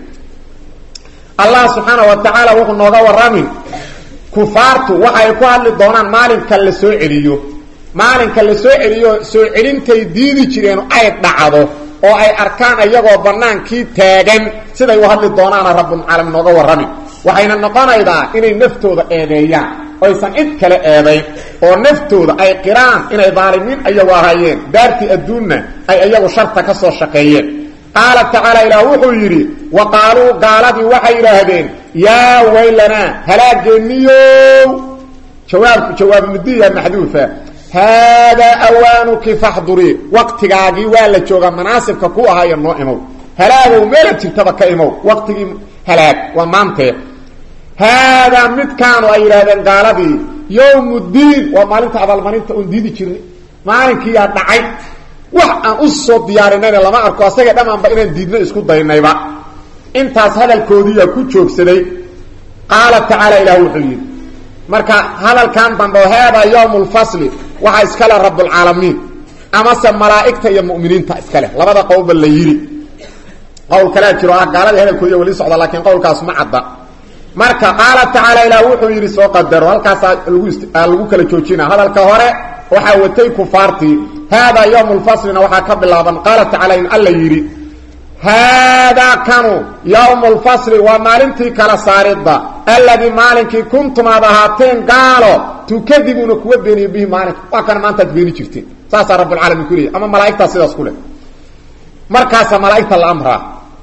allah subxaana wa tacaala wuxuu nooga warramin kufaartu waxay ku hadli doonaan maalinka la soo celiyo maalinka la soo celiyo soo celintay diidi jireen ay dhacdo oo ay arkaan iyagoo bannaankii taagan siday u hadli doonaana rabbulcaalamiin nooga warramin waxayna noqonaydaa inay naftooda eedeeyaan oysan cid kale eedayn oo naftooda ay qiraan inay daalimiin ayagu ahaayeen daartii adduunna ay iyagu sharta ka soo shaqeeyeen qaala tacaala ilaah wuxuu yidhi wa qaaluu gaaladii waxay yidhaahdeen yaa weylanaa halaageeniyow jawaabku jawaab mudiya maxduufa haadaa awaanuki faxdurii waqtigaagii waa la joogaa manaasibka ku ahaayo noo imow halaagow meela jirtaba ka imow waqtigii halaag waa maantee haadaa midkaanu ay yidhaahdeen gaaladii yowmu ddiin waa maalinta abaalmarinta oon diidi jirnay maalinkiiyaa dhacay wax aan u soo diyaarinayna lama arko asaga dhammaanba inaan diidno isku daynayba intaas hadalkoodiiyaa ku joogsaday qaala tacaala ilaah wuxuu yidhi marka hadalkan dambe haadaa yowmu lfasli waxaa iska leh rabbulcaalamiin amase malaa'igta iyo mu'miniinta iska leh labada qowlba la yidhi qowl kalea jiro ah gaaladii hadalkoodiiya weli socda laakiin qowlkaas ma cadda marka qaala tacaala ilaah wuxuu yidhi soo qadaro halkaasaa lagu kala joojina hadalka hore waxaa watay kufaartii haadaa yowmu lfaslina waxaa ka bilaaban qaala tacaala in alla yidhi haadaa kanu yowmu lfasli waa maalintii kala saaridda alladii maalinkii kuntum aad ahaateen gaalo tukadibuuna kuwa beeniya bihi maalinka waa kana maantaad beeni jirteen saasaa rabbulcaalamiin ku leeyay ama malaa'igtaa sidaas ku leh markaasaa malaa'igta la amraa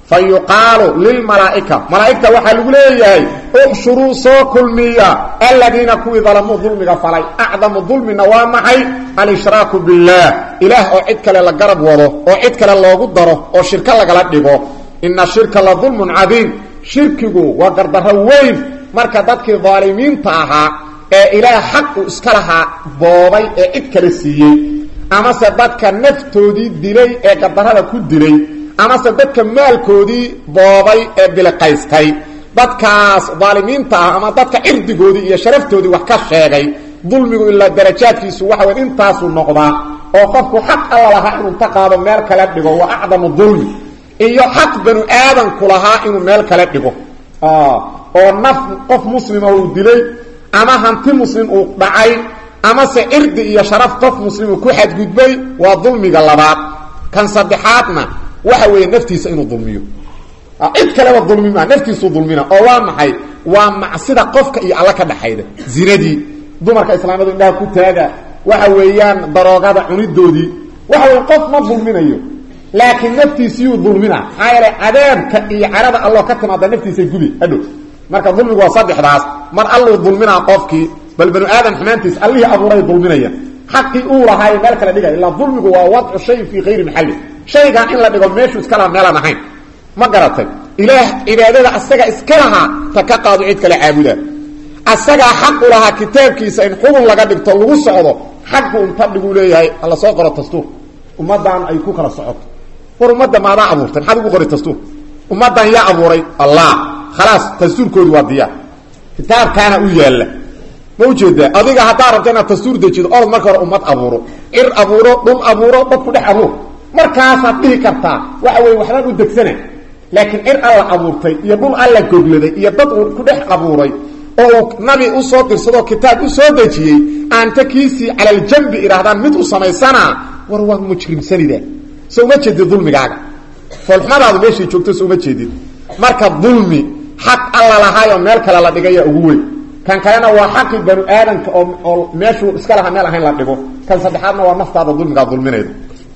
فيقال للملائكة ملائكة وحلقوا ليه احشروا سوق المية الذين كوي ظلموا ظلمك فلي أعظم الظلم نوامحي الاشراك بالله إله أعدك للقرب وضو أعدك للقدره وشرك لك لدقه إن الشرك لظلم عظيم شركه وقرده وين مركضتك ظالمين طاها إله حق اسكالها بوضي أعدك للسيي أما سبتك نفتو دي دلي قرده كود دلي ama se dadka maalkoodii boobay ee bilaqaystay dadkaas daalimiinta ah ama dadka cirdigoodii iyo sharaftoodii wax ka sheegay dulmigu ila darajaadkiisu waxa weyn intaas uu noqdaa oo qofku xaq alla laha inuu taqaado meel kala dhigo waa acdamu dulmi iyo xaq banu aadan kulaha inuu meel kala dhigo ah oo naf qof muslima uu dilay ama hanti muslim uu dhacay ama se cirdi iyo sharaf qof muslim ku xadgudbay waa dulmiga labaad kan saddexaadna waxa weeye naftiisa inuu dulmiyo cid kale waa dulmi ma naftiisu dulmina oo waa maxay waa macsida qofka iyo alla ka dhaxayda zinadii dumarka islaamadu indhaha ku taaga waxa weeyaan daroogada cunidoodii waxa weey qof ma dulminayo laakiin naftiisu dulmina hayre adeebka iyo carada Allah ka timaada naftiisa gubi hadhow marka dulmigu waa saddexdaas mar Allah dulmina qofkii bal banu aadan xamaantiis Allah abuuray dulminaya xaqi uu lahaay meel kala dhigay ila dulmigu waa wadcu shay fi ghayri mahalli shayga in la dhigo meeshu iska la meel aan ahayn ma garatay ilaah cibaadada asaga iska laha takaqaadu cid kale caabuda asaga xaq u laha kitaabkiisa in xubun laga dhigto lagu socdo xaq uu inta dhigu leeyahay alla soo qoro dastuur ummadan ay ku kala socoto war ummadda maada abuurtay maxaad ugu qoray dastuur ummadan yaa abuuray allah خلاص dastuurkoodu waa diyaar kitaabkaana u yaala ma ujeedaa adiga hadaa rabto inaad dastuur dejido orod marka hore ummad abuuro ir abuuro dhul abuuro dad ku dhex abuuro markaas aad dhihi kartaa waxa weey waxbaan u degsana laakiin ir alla abuurtay iyo dhul alla gogladay iyo dad uu ku dhex abuuray oo nabi u soo dirsado kitaab u soo dejiyay aan takiisi ala aljambi iraadan mid u samaysana war war mujrim sanida soo ma jeedid dulmigaaga falxmadaadu meeshii joogto soo ma jeedid marka dulmi xaq alla lahaayo meel kale la dhigaya ugu weyn kan kalena waa xaqi banu aadanka oo meeshu iska laha meel ahayn la dhigo kan saddexaadna waa naftaada dulmiga dulminaydo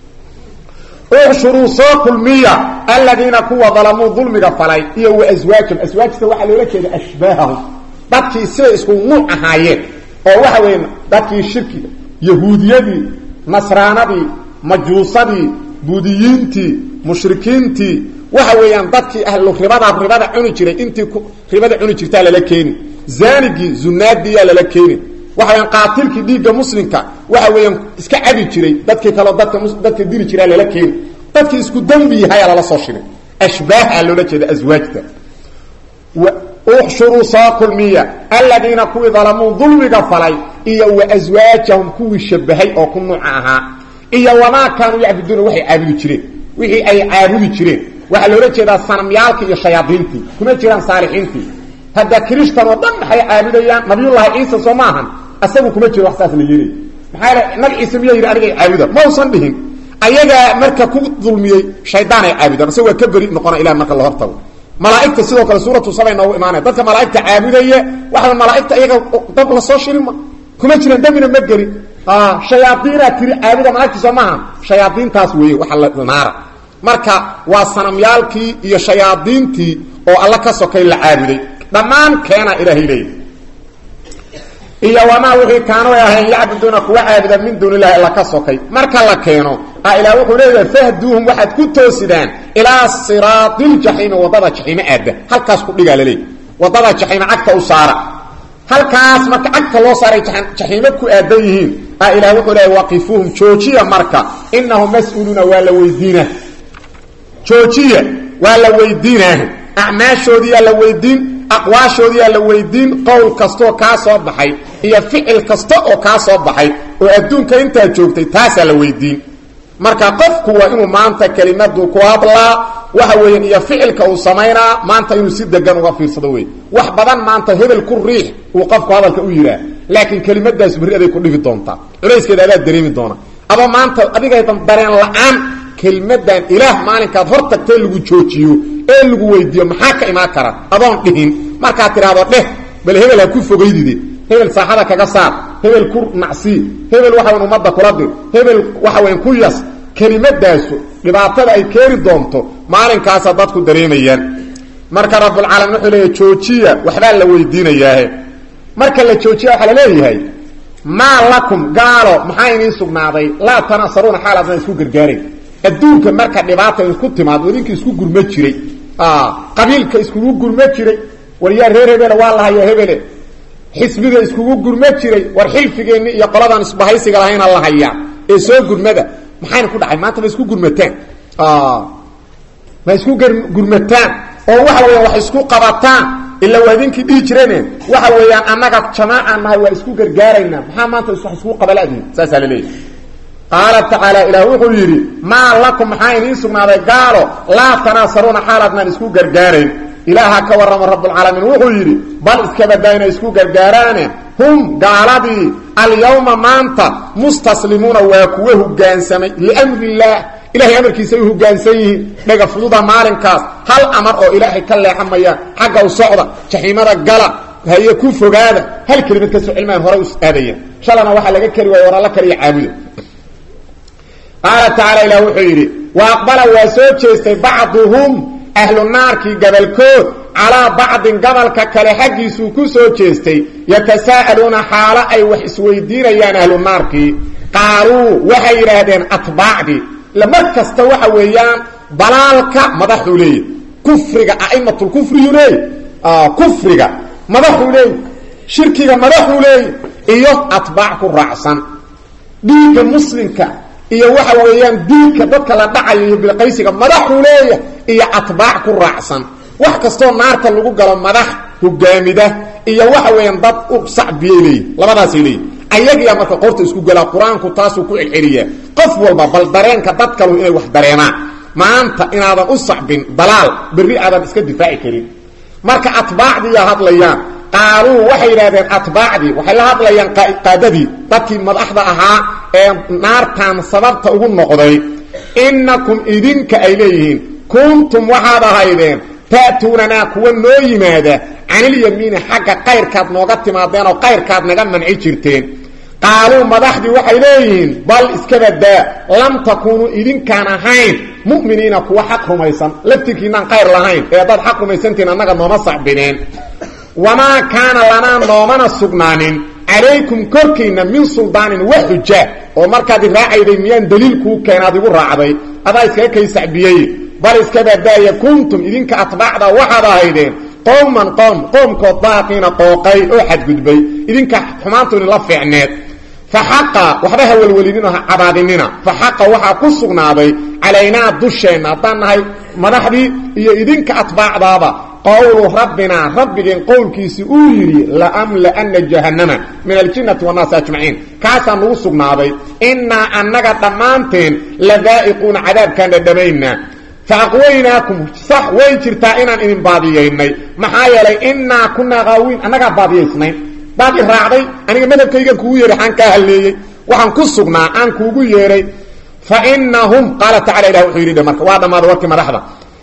احشروا سوق المية الذين كوا ظلموا ظلمك فلاي iyo وازواجهم ازواجته waxa loola jeedaa ashbaahum dadkii sida isku nuuc ahaayeen oo waxa weyn dadkii shirkiga yahuudiyadii nasraanadii majuusadii buudiyiintii mushrikiintii waxa weeyaan dadkii ahlu ribada ribada cuni jiray intii ribada cuni jirtaa la keeni zaanigi zunaadii la keeni waxa weeyaan qaatilkii dhiiga muslimka waxa weeyaan iska cabi jiray dadkii kale dadka dadka diri jiray la keen dadkii isku dambi yahay la soo shiray ashbaah loola jeeda azwaajta wa uhshuru saqul miya alladina ku zalamu dhulmiga falay iyo wa azwaajahum ku shabahay oo ku nuuc aha iyo wama kaanu yacbuduna waxay caabudi jireen wixii ay caabudi jireen waxa loola jeeda sanamyaalka iyo shayaadiintii kuma jiraan saalixiintii hada kirishtan oo dhan waxay caabudayaan nabiyullaahi ciisa soomahan asagu kuma jiro wax saas la yeelay maxaa nabi ciise miyaa yiri aniga caabuda ma uusan dhihin ayaga marka ku dulmiyay shaydaan ay caabudaan asagoo ka bari noqona ilaa marka la hortago malaa'ikta sidoo kale suuratu sabay noo iimaanay dadka malaa'ikta caabudaya waxa malaa'ikta ayaga dad la soo shirima kuma jiraan damina ma gari ah shayaadiina tiri caabuda malaa'ikta soomahan shayaadiintaas weeye waxa la naara marka waa sanamyaalkii iyo shayaadiintii oo alla ka sokay la caabuday dhamaan keena ilaahay leeyahay iyo wama wixii kaano yahay yacbuduna kuwa caabuda min duun ilaahi alla ka sokay marka la keeno a ilaa wuxuu leeyahay fahduhum waxad ku toosidaan ila siraatil jahim wadada jahim aada halkaas ku dhiga leeyahay wadada jahim agta u saara halkaas marka agta loo saaray jahim ku aadan yihiin a ilaa wuxuu leeyahay waqifuhum joojiya marka innahum mas'uluna wala weydiina joojiya wala weydiina acmaashoodii la weydiin aqwaashoodii la weydiin qowl kasto ka soo baxay iyo ficil kasto oo ka soo baxay oo adduunka inta joogtay taas la weydiin marka qofku waa inuu maanta kelimadu ku hadlaa waxa weeyaan iyo ficilka uu sameeyna maanta inuu si degan uga fiirsado weey wax badan maanta hebel ku riix uu qofku hadalka u yiraa laakiin kelimadaas bariiday ku dhifi doonta culeyskeeda aad dareemi doona aba maanta adiga ay dareen la'aan kelimadan ilaah maalinkaad hortagtay lagu joojiyo ee lagu weydiyo maxaa ka imaan kara adoon dhihin marka tiraado dheh bal hebel ha ku fogeydide hebel saaxada kaga saar hebel ku nacsi hebel waxa uu umada kula dir hebel waxa weyn ku yas kelimadaas dhibaatada ay keeri doonto maalinkaas dadku dareemayaan marka rabbul alamin wuxuu leeyahay joojiya waxba la weydiinayaa marka la joojiyo waxa la leeyahay ma lakum gaalo maxay in sugnaaday la tanasaruna xaaladna isku gargaaray adduunka marka dhibaato isku timaad wadinka isku gurma jiray ah qabiilka isku gurma jiray wariya reer hebel waa la hayaa hebel xisbiga isku gurma jiray war xilfigeeni iyo qoladan isbahaysiga lahayn Allah hayaa ee soo gurmada maxay ku dhacay maanta isku gurmataan ah ma isku gurmataan oo waxa weeyaan wax isku qabataan illa wadinki dhii jireen waxa weeyaan annaga jamaaca nahay waa isku gargaarayna maxaa maanta isku qabalaadin saas la leeyahay qaala ta'ala ila wuxuu yiri ma lakum hayni sugnaaday gaalo la tanasaruna xaaladna isku gargaarayn ilaaha ka warama rabbul alamin wuxuu yiri bal iska badayna isku gargaaraane hum gaaladi al yawma maanta mustaslimuna wa kuwa hogaansamay li amrillah ilaahay amarkiisa uu hogaansan yihiin dhaga fududa maalinkaas hal amar oo ilaahay ka leexamaya xagga u socda jaxiimada gala haye ku fogaada hal kelimad ka soo cilmaan hore u aadaya shalana waxa laga kari way wara la kariya caabudo qaala ta'ala ila wuxuu yiri wa aqbala wa soo jeestay ba'dhum ahlu naarki gabalkood ala ba'din gabalka kale xaqiisu ku soo jeestay yatasaaluna xaala ay wax isweydiinayaan ahlu naarki qaalu waxa yiraahdeen atbaa'di lama kasta waxa weeyaan balaalka madaxu leey kufriga a'immatul kufri leey ah kufriga madaxu leey shirkiga madaxu leey iyo atbaac ku raacsan diinka muslimka iyo waxa weeyaan diinka dadka la dhacayo bil qaysiga madaxu leey iyo atbaac ku raacsan wax kasto naarta lagu galo madax hogaamida iyo waxa weeyaan dad u sacbiyay labadaas leey ayaga marka qorta isku gala quraanku taasu ku ilxiriya qof walba bal dareenka dad kale inay wax dareemaan maanta inaadan u saxbin dalaal bari aadan iska difaaci karin marka atbaacdi ya hadlayaan qaalu waxay yiraahdeen atbaacdi waxay la hadlayaan qaadadii dadkii madaxda ahaa ee naartan sababta ugu noqday innakum idinka ay leeyihiin kuntum waxaad ahaydeen taatuna kuwa noo yimaada anil yamiin xagga qayrkaad nooga timaadeen oo qayrkaad naga manci jirteen qaaluu madaxdii waxay leeyihiin bal iskabada lam takunu idin kana hayn mu'miniina kuwa xaq rumaysan laftikiina qayr lahayn ee dad xaq rumaysantiin annaga nooma saxbineen wama kana lana noomana sugnaanin alaykum korkiina min sultaanin wa hujja oo markaad raacayday miyaan daliil ku keenaad igu raacday adaa iska kay saxbiyay bal iskabada kuntum idinka atbaacda waxaad ahaydeen qawman qawm qawm qadaaqina qooqay oo xad gudbay idinka xumaantoona la fiicneed fahaqa waxbaha walwalidina cabaadinina fahaqa waxa ku sugnaaday caleena dusheena danahay madaxdii iyo idinka atbaacdaaba qawlu rabbina rabbigin qawlkiisi uu yiri la amla an jahannama min aljinnati wan nas ajma'in kaasa nagu sugnaaday inna annaga dhamaanteen ladaa'iquna cadaabkan dhamayna فاقويناكم صح ويجرتا إنان إن بادييني محايلي إنا كنا غاوين أنك بادييسنين بادي راعدي أنك مدب كيغان كوو يري حان كاهليي وحان كسقنا أن كوو يري فإنهم قال تعالى إله وحيري دمارك وهذا ما دوكي مرحبا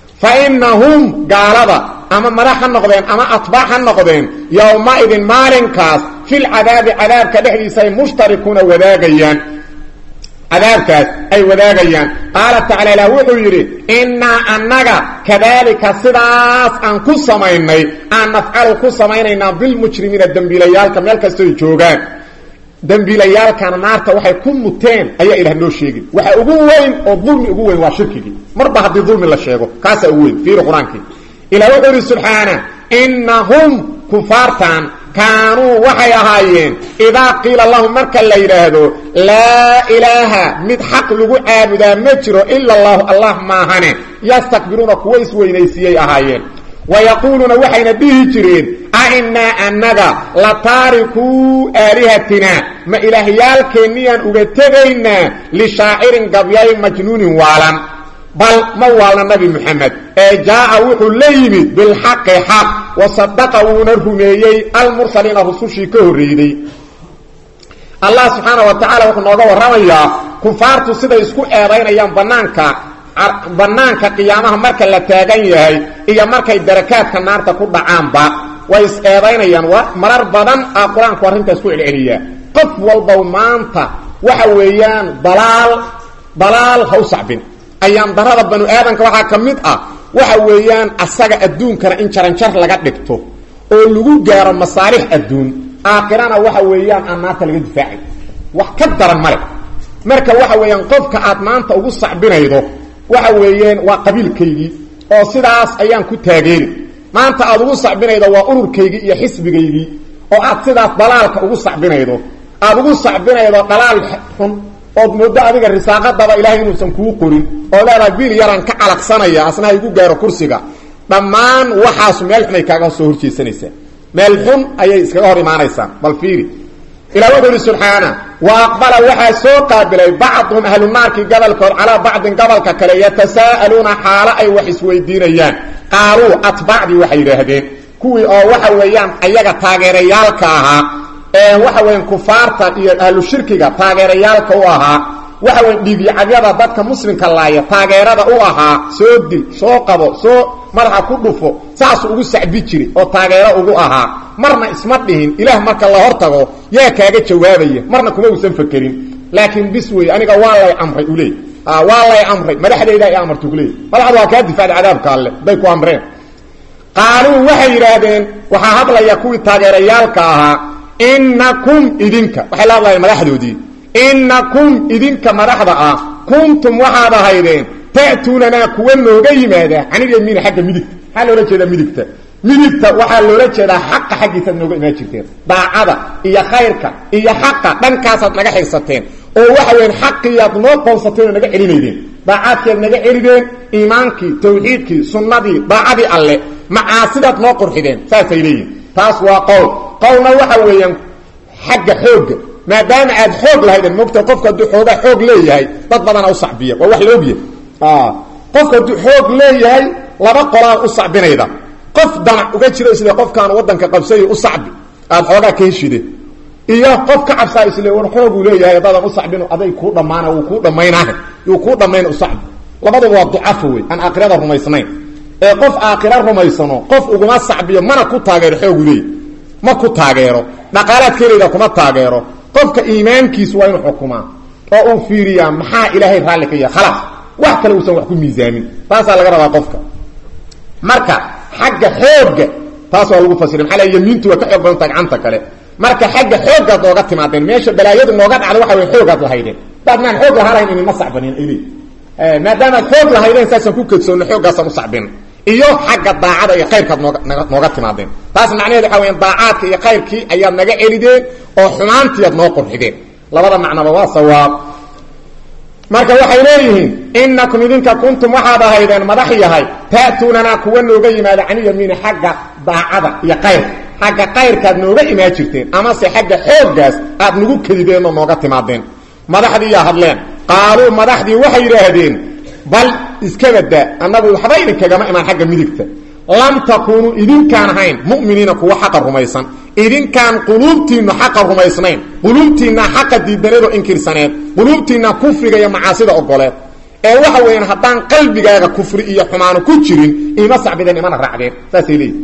فإنهم قالوا أما مرحا النقضين أما أطباحا النقضين يومئذ مالنكاس في العذاب عذاب كدحدي سي مشتركون وذاقيان عذابك أي وذاقيان قال تعالى له وحيري إنا أنك كذلك صداس أن كسميني أن نفعل كسمينينا بالمجرمين الدنبيليال كميالك استيجوغان دنبيليال كان نارتا وحي كن متين أي إله نو شيغي وحي أقوين أو ظلم أقوين وشركي مربع هدي ظلم الله شيغو كاسا أقوين في القرآن إلى وحيري سبحانه إنهم كفارتان كانوا وحي هايين إذا قيل اللهم مركا الليلة لا إله مد حق لغو عابدا مجر إلا الله الله ما هنه يستكبرون كويس وينيسيي هايين ويقولون وحينا به جرين أئنا أننا لتاركوا آلهتنا ما إلهيال كنيا أغتبينا لشاعر قبياي مجنون والا بل موالنا النبي محمد جاء وحو ليمد بالحق حق وصدقوا نرهميي المرسلين رسوشي كهريدي الله سبحانه وتعالى وحو نوغا ورميا كفارتو سيدا يسكو ايرين ايام بنانكا بنانكا قيامها مركا لتاغن يهي ايا مركا الدركات كنارتا كودا عامبا ويس ايرين ايام ومرار بدن اقران كوارنتا يسكو العليا قف والبو مانتا وحويان ضلال ضلال هو صعبين ayaan darada banu aadanka waxa kamid ah waxa weeyaan asaga adduunkana in jaranjar laga dhigto oo lagu gaaro masaalix adduun aakhirana waxa weeyaan annaata laga difaacay wax ka daran male marka waxa weeyaan qofka aad maanta ugu sacbinaydo waxa weeyaan waa qabiilkaygii oo sidaas ayaan ku taageeri maanta aad ugu sacbinaydo waa ururkaygii iyo xisbigaygii oo aad sidaas dalaalka ugu sacbinaydo aad ugu sacbinaydo dalaal xun oo moodo adiga risaaqadaba ilaahay inuusan kuu qorin oo leedahay biil yaran ka calaqsanaya asna igu gaaro kursiga dhammaan waxaas meel xun ay kaaga soo horjeesanaysaa meel xun ayay iskaga hor imaanaysaa bal fiiri ilaahay wuxuu subhanahu wa aqbala waxa soo qaabilay bacdhum ahlu naarki gabalkood ala bacdin gabalka kale yatasaaluna xaala ay wax isweydiinayaan qaalu atbacdi waxay yiraahdeen kuwii oo waxa weeyaan ayaga taageerayaalka ahaa ee waxa weeyaan kufaarta iyo ahlu shirkiga taageerayaalka u ahaa waxa weeyaan dhiibiyacyada dadka muslimka laaya taageerada u ahaa soo dil soo qabo soo marxa ku dhufo saas ugu sacbi jiri oo taageero ugu ahaa marna isma dhihin ilaah marka la hortago yaa kaaga jawaabaya marna kuma uusan fakirin laakiin bisway aniga waa lay amray ulay ah waa lay amray madaxdeeda ay amartu ulay madaxdu waa ka difaac cadaabka alle bay ku amreen qaalu waxay yiraahdeen waxa hadlaya kuwii taageerayaalka ahaa innakum idinka waxay leedahay madaxdoodii innakum idinka madaxda ah kuntum waxaad ahaydeen ta'tuunana kuwa nooga yimaada aniga yimiin xagga midigta hal loola jeeda midigta midigta waxa loola jeeda xaq xaqiisa nooga imaan jirteen daacada iyo khayrka iyo xaqa dhankaas aad naga xigsateen oo waxa weyn xaqiyaad noo qoonsateen naga celinaydeen daacadkeed naga celideen iimaankii tawxiidkii sunnadii daacadii alle macaasidaad noo qurxideen saasay leeyihiin taas waa qowl qowlna waxa weeyaan xagga xoog maadaama aad xoog lahaydeen moogta qofka hadduu xooga xoog leeyahay dad badana u sacbiya waa wax loobiye ah qofka hadduu xoog leeyahay laba qolaan u sacbinayda qof danac uga jiro sida qofkaan wadanka qabsay u sacbi aad xooga ka heshide iyo qof ka cabsaa isla war xoog uu leeyahay dadan u sacbino aday ku dhamaana uu ku dhamaynaa uu ku dhamayn u sacbi labadaba waa ducaf weey aan aakhirada rumaysnayn ee qof aakhira rumaysano qof uguma sacbiyo mana ku taageero xoog leey ma ku taageero dhaqaalaad kaleeda kuma taageero qofka iimaankiisu waa inuu xukumaa oo uu fiiriyaa maxaa ilaahay raali ka yahay khalas wax kale uusan wax ku miisaamin taas laga rabaa qofka marka xagga xooga taas waa lagu fasiray maxaa yamiintu waa ka xoog badan gacanta kale marka xagga xooga dooga timaadeen meesha balaayadu nooga dhacdo waxa way xoogaad lahaydeen dadman xoog lahayn in ma sacbanin ilay ee maadaama xoog lahaydeen saasan ku kadsoon xoogaas u sacbin iyo xagga daacada iyo khayrka nooga nooga timaadeen taas macnaheedu waxa weeyaan daacadka iyo khayrkii ayaa naga celideen oo xumaantii aad noo qurxideen labada macnaba waa sawaab marka waxay leeyihiin innakum idinka kuntum waxaad ahaydeen madax yahay ta'tuunana kuwa nooga yimaada cani yamiin xagga daacada iyo khayr xagga khayrkaad nooga imaan jirteen ama se xagga xooggaas aad nagu kadideen oo nooga timaadeen madaxdii yaa hadleen qaaluu madaxdii waxay yidhaahdeen bal iskabada annagu waxba idinkagama imaan xagga midigta lam takuunu idinkaan ahayn mu'miniina kuwa xaqa rumaysan idinkaan quluubtiinna xaqa rumaysnayn quluubtiinna xaqa diidaneedoo inkirsaneed quluubtiinna kufriga iyo macaasida ogoleed ee waxa weeyaan haddaan qalbigaaga kufri iyo xumaano ku jirin ima sacbideen imana raacdeen saasay leeyihin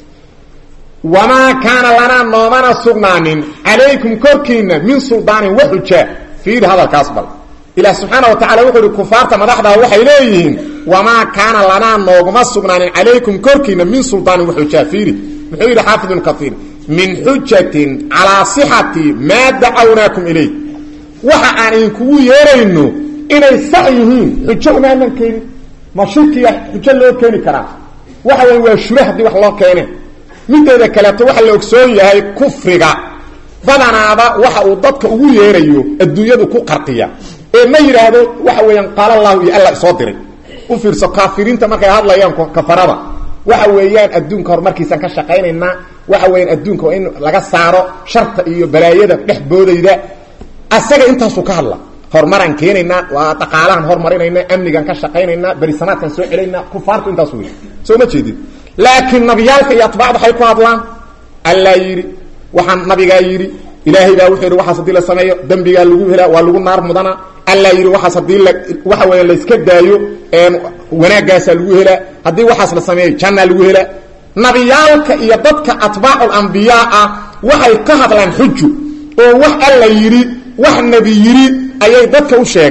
wamaa kaana lanaa noomana sugnaanin calaykum korkiinna min suldaanin wa xujaa fiiri hadalkaas bal ilaah subxaana wa tacala wuxuu ihi kufaarta madaxdaa waxay leeyihiin wamaa kaana lanaa nooguma sugnaanin calaykum korkiinna min suldaanin wa xujaa fiiri muxuu yidhi xaafid ibnu kaiir min xujatin calaa sixati maa dacawnaakum ilayh waxa aan idinkugu yeerayno inay sax yihiin xujo umaanan keenin ma shirkiya xujo loo keeni karaa waxa weya waa shura haddii wax loo keene mideeda kaleeto waxa la ogsoon yahay kufriga badanaaba waxa uu dadka ugu yeerayo adduunyadu ku qarqiya ee ma yidhaahdo waxa weeyaan qaala allahu iyo alla isoo diray u fiirso kaafiriinta markay hadlayaan kafarada waxa weeyaan adduunka horumarkiisaan ka shaqaynaynaa waxa weeyaan adduunka waa in laga saaro sharta iyo balaayada dhex boodayda asaga intaasuu ka hadla horumaraan keenaynaa waa dhaqaalahan horumarinaynaa amnigaan ka shaqaynaynaa berisamaadkaan soo celaynaa kufaartu intaas wey soo ma jeedid laakiin nabiyaalka iyo atbaacda waxay ku hadlaan allaa yidhi waxaan nabigaa yidhi ilaahay baa wuxuu yidhi waxaas haddii la sameeyo dembigaa lagu helaa waa lagu naar mudana allaa yidhi waxaas haddii la waxa weeya la iska daayo wanaaggaasaa lagu helaa haddii waxaas la sameeyo jannaa lagu helaa nabiyaalka iyo dadka atbaacul ambiyaa ah waxay ka hadlaan xuju oo wax alla yidhi wax nebi yidhi ayay dadka u sheegaan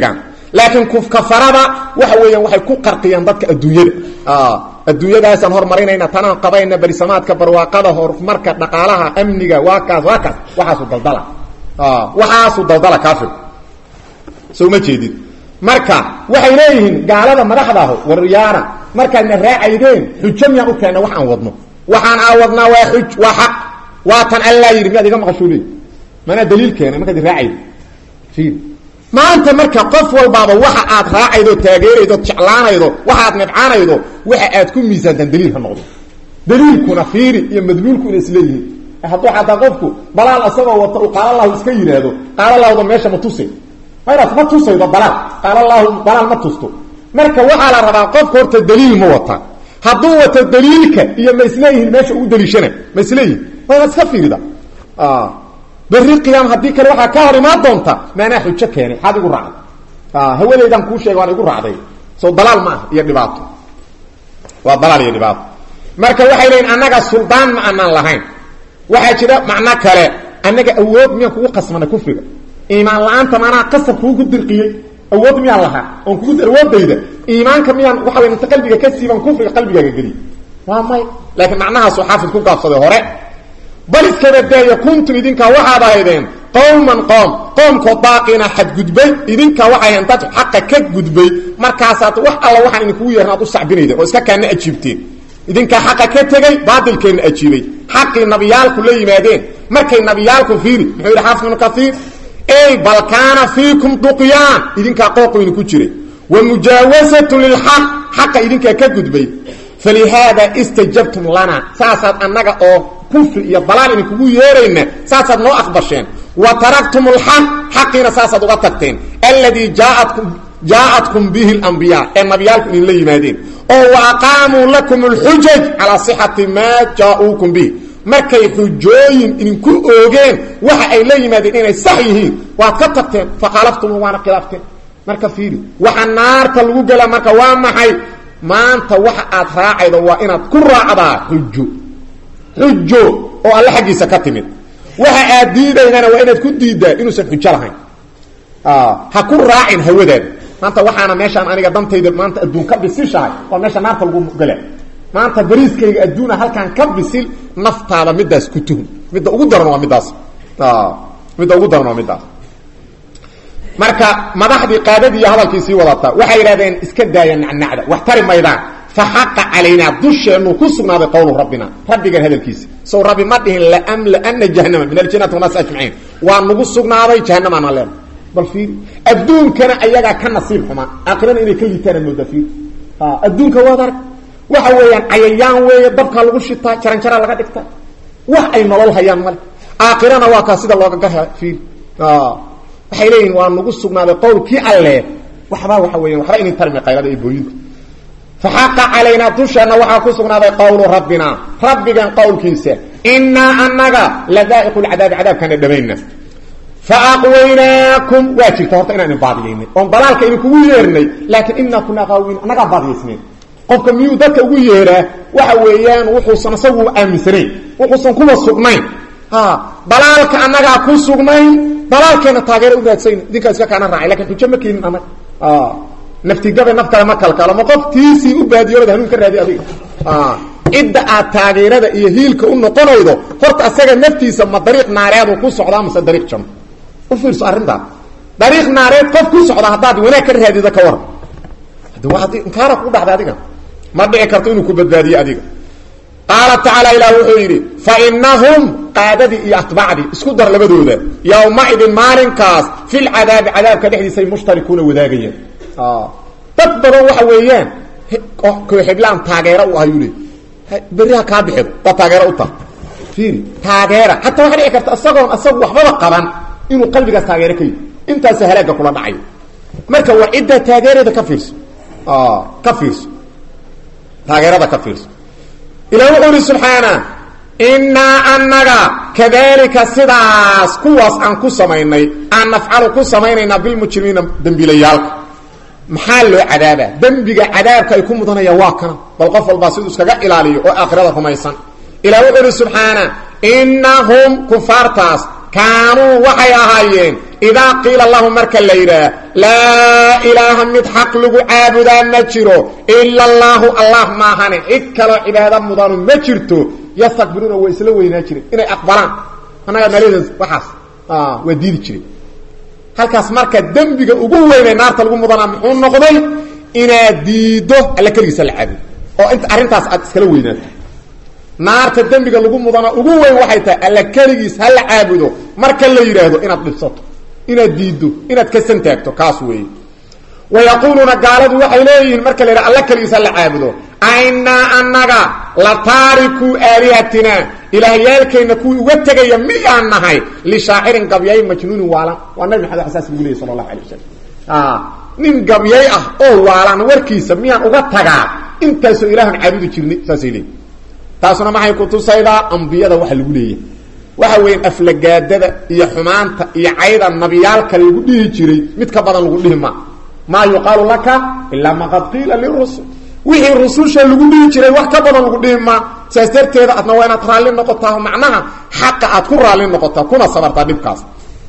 laakiin kuf kafarada waxa weeyaan waxay ku qarqiyaan dadka adduunyada ah adduunyadaasaan hormarinayna tanaan qabayna barisamaadka barwaaqada horumarka dhaqaalaha amniga waa kaas waa kaas waxaasu daldala ah waxaasu daldala kaafir soo ma jeedid marka waxay leeyihiin gaalada madaxda ah wariyaana markaadna raacaydeen xujo miyaan u keenna waxaan wadno waxaan aawadnaa waa xuj waa xaq waa tan allah yidhi miyaad iga maqashuuley mana daliil keenay markaad raacaydo fiir maanta marka qof walbaaba waxa aad raacaydo taageeraydo jeclaanaydo waxa aad nabcaanaydo waxa aad ku miisaantan daliil ha noqdo daliilkuna fiiri iyo madluulku inay isleeyihiin hadduu xataa qofku balaal asagoo wata uu qaala allahu iska yidhaahdo qaala allahda meesha ma tusay hayraas ma tusaydo balaal qaala allahu balaal ma tusto marka waxaa la rabaa qofka horta daliil ma wata hadduu wato daliilka iyo ma isleeyihiin meesha ugu daliishana ma isleeyihin waa iska fiirida berri qiyaam haddii kale waxaa ka hor imaan doonta maanaa xujo keenay xaad igu raacday hawadeydaan kuu sheegay waan igu raacday soo dalaal ma ah iyo dhibaato waa dalaal iyo dhibaato marka waxay leeyihin annaga suldaan ma anaan lahayn waxaa jira macno kale annaga awood miyaan kugu qasmanay kufriga iimaan la-aanta maanaa qasab kuugu dirqiyey awood miyaan lahaa oon kugu awoodayda iimaanka miyaan waxa wey inta qalbiga ka siiban kufriga qalbigaaga geliy waa may laakiin macnahaasuu xaafid ku gaabsaday hore bal iskaba daaya kuntum idinkaa waxaad ahaydeen qowman qoom qoomkoo daaqina xadgudbay idinkaa waxay ahayn dad xaqa ka gudbay markaasaad wax alla waxaan idinkugu yeeran aad u sacbinayden oo iska kaana ajiibteen idinkaa xaqa ka tegey baatilkeenna ajiibay xaqii nabiyaalku la yimaadeen markay nabiyaalku fiiri muxuu yidhi xaafid ibnu kaiir ey bal kaana fiikum duqyaan idinkaa qooqu idinku jiray wa mujaawasatu lilxaq xaqa idinkaa ka gudbay falihaada istajabtum lana saasaad annaga oo kufri iyo dalaal idinkugu yeerayna saasaad noo aqbasheen wa taraktum alxaq xaqiina saasaad uga tagteen alladii jaaatkum jaaatkum bihi alambiyaa ee nabiyaalku idinla yimaadeen oo wa aqaamuu lakum alxujaj calaa sixati maa jaa-uukum bihi markay xujooyin idinku oogeen waxa ay la yimaadeen inay sax yihiin waad ka tagteen faqalaftum waana khilaafteen marka fiiri waxa naarta lagu gela marka waa maxay maanta waxa aad raacaydo waa inaad ku raacdaa xujo xujo oo alle xaggiisa ka timid waxa aad diidaynana waa inaad ku diiddaa inuusan xujo lahayn ha ku raacin hawadaada maanta waxaana meeshaan aniga dantayda maanta adduun ka bisishahay waa meesha naarta lagu gala maanta bariiskayga adduuna halkaan ka bisil naftaada midaas ku tuhun midda ugu daran waa midaas midda ugu daran waa midaas marka madaxdii qaadadii hadalkiisii wadataa waxay yidhahdeen iska daaya nacnacda wax tari maydaan fa xaqa calaynaa dusheennu ku sugnaaday qowlu rabbina rabbigan hadalkiisa sow rabbi ma dhihin laamlaana jahannama min aljannati wanaas ajmaciin waa nagu sugnaaday jahannamaana leen bal fiiri adduunkana ayagaa ka nasiib xumaa aakhirana inay ka liitaana moodaa fiiri adduunka waad arag waxa weeyaan cayayaan weeye dabkaa lagu shitaa jaranjaraa laga dhigtaa wax ay nolol hayaan male aakhirana waa kaa sida looga gar fiiri waxay leeyihin waa nagu sugnaaday qowlkii alle waxbaa waxa weyan waxba inin tarmi qaylada iyo booyinta faxaqa calaynaa dusheena waxaa ku sugnaaday qowlu rabbina rabbigan qowlkiisa inaa anaga ladaa'iqu lcadaabi cadaabkaana dhamayna fa aqwaynaakum waa jirta horta inaan idin baadiyaynay oon dalaalka idinkugu yeernay laakiin inaa kunaa qaawiin annagaa baadiyaysnayn qofka miyuu dadka ugu yeeraa waxa weeyaan wuxuusan isagu aaminsanayn wuxuusan kuba sugnayn dalaalka annagaa ku sugnayn dalaalkeena taageero u raadsayna idinkaa iska kaana raacay lakin xujo ma keenin anag naftigabe naftaada ma kalkaalo ma qof tiisii u baadiyoolada hanuun ka raadi adiga cidda aad taageerada iyo hiilka u noqonaydo horta asaga naftiisa ma dariiq naareedu ku socdaa mase dariiq janno u fiirso arrintaa dariiq naareed qof ku socda haddaad wanaag ka raadida ka waran hada waa inkaara kugu dhacda adiga ma dhici karto inuu ku badbaadiyo adiga qaala tacaala ilaah wuxuu yidhi fa inahum qaadadii iyo atbaacdii isku dar labadooda yowmaidin maalinkaas filcadaabi cadaabka dhexdiisay mushtarikuuna wadaagayaan dad badan waxa weeyaan kooxiblaan taageero u ahayuu leey berriha kaa bixido dad taageero u taha fiiri taageera xataa waxa dhici karta isagoon isagu waxbaba qaban inuu qalbigaas taageero ka yidi intaasa halaagga kula dhacayo marka waa ciddaa taageerada ka fiirso ka fiirso taageerada ka fiirso ilah wuxuu ihi subxaana innaa annaga kadalika sidaas kuwaas aan ku samaynay aan nafcalu ku samaynaynaa bilmujrimiina dembiilayaalka maxaa loo cadaabaa dembiga cadaabka ay ku mudanayaan waa kana bal qof walbaa siduu iskaga ilaaliyo oo aakhirada rumaysan ilah wuxuu ihi subxaana innahum kufaartaas kaanuu waxay ahaayeen idaa qiila lahu marka la yidhaah laa ilaaha mid xaq lagu caabudaa ma jiro ila allaahu allah maahane cid kaloo cibaado mudanu ma jirto yastakbiruuna way isla weynaa jireen inay aqbalaan annaga naleedas waxaas waa diidi jiray halkaas marka dembiga ugu weynay naarta lagu mudanaa muxuu noqday inaad diiddo alla keligiisa la caabudo oo inta arrintaas aad iskala weynaato naarta dembiga lagu mudana ugu weyn waxay tahay alla keligiis ha la caabudo marka la yidhaahdo inaad dhibsato inaad diiddo inaad ka santaagto kaas weeye wayaquuluuna gaaladu waxay leeyihiin marka la yidhahdo alla keligiis ha la caabudo ainaa annaga la taarikuu aalihatina ilaahyaalkeenna kuwii uga tegaya miyaan nahay lishaacirin gabyay majnuunin waalan waa nabi maxamed xasaas lagu leeyay sala allahu alay wasalam nin gabyay ah oo waalan warkiisa miyaan uga tagaa intaasoo ilaahan caabudi jirnay saasay leeyihin taasuna maxay ku tusaydaa ambiyada waxa lagu leeyahay waxa weeyaan aflagaadada iyo xumaanta iyo cayda nabiyaalka lagu dhihi jiray mid ka badan lagu dhihi ma maa yuqaalu laka ilaa ma qad qiila lirusul wixii rususha lagu dhihi jiray wax ka badan lagu dhihi ma saas darteeda adna waa inaad raalli noqotaa macnaha xaqa aad ku raalli noqotaa kuna sabartaa dhibkaas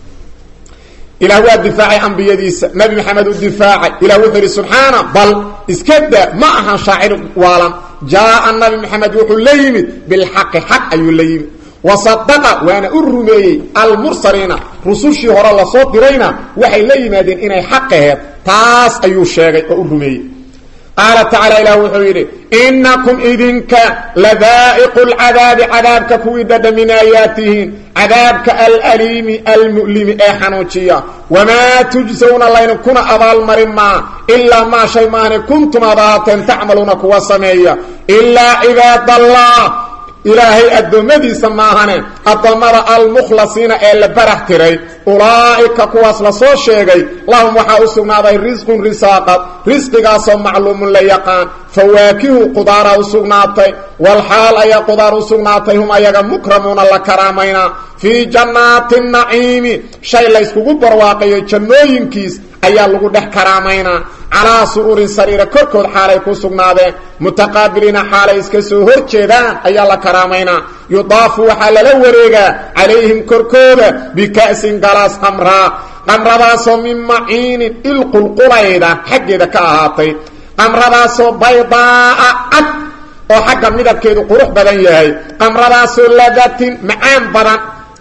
إله هو الدفاع أنبياديس نبي محمد الدفاع إله وحري سبحانه بل اسكد ما أهان شاعر والا جاء النبي محمد وحو الليمد بالحق حق أي الليمد وصدق وانا أرمي المرسلين رسول شهر الله صوت درينا وحي الليمدين إني حقه تاس أي الشيء أرمي قال تعالى إله وحيره إنكم إذنك لذائق العذاب عذابك كويدد من آياتهم عذابك الأليم المؤلم إيحانوشيا وما تجزون الله إن كنا أضال مرما إلا ما شيء ما كنتم أضاءة تعملون كواسمية إلا عباد الله إلهي الدمدي سماهنا الضمر المخلصين إلا برحتري أولئك كواس لصو شيغي لهم وحاو سغناضي رزق رساقات رزق قاسم معلوم ليقان فواكه قدار سغناطي والحال أي قدار سغناطي هم أيها مكرمون الله كرامينا في جنات النعيم شيء ليسكو برواقي جنوين كيس أيها لغو ده كرامينا على سرور سرير كركود حالي كسغناده متقابلين حالي اسكسو هرچيدان أيها الله كرامينا يضافوا حال لوريغا عليهم كركود بكأس غلاس حمراء قمرضاسو من معين القلقليدة حق إذا كاهاتي قمرضاسو بيضاء أد وحق مدد كيدو قروح بدن يهي قمرضاسو لذات معان بدن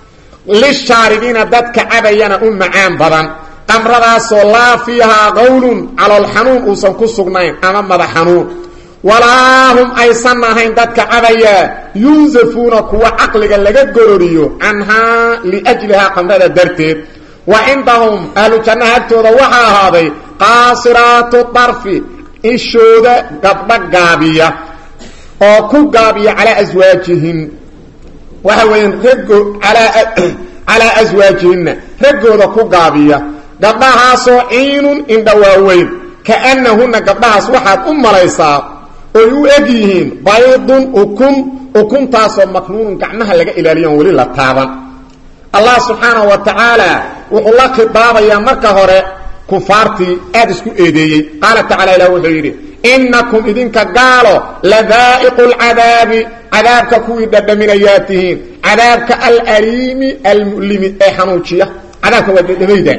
للشاربين دادك عبيانا أم معان بدن قمرضاسو لا فيها غول على الحنون وصن كسغنين أمام مدى حنون ولا هم أيسان هين دادك عبيا ينزفون كوا عقلك لغا قروريو عنها لأجلها قمرضا درتين وعندهم أهل جنهات وضوحا هذه قاصرات الطرف إشودة قبضة قابية أو كو قابية على أزواجهن وهوين رقوا على على أزواجهن رقوا ذا كو قابية قبضها صعين إن دواوين كأنهن قبضها صوحات أم ليسا ويؤديهن بيض وكم وكم تاسو مكنون كعنها لغا إلاليان ولي لطابا الله سبحانه وتعالى وقال لك بابا يا مركة هوري كفارتي ادسكو ايديي قال تعالى له وحيري إنكم إذنك قالوا لذائق العذاب عذابك كوي دد من اياتهم عذابك الأليم المؤلم اي حنوشية عذابك ودميدا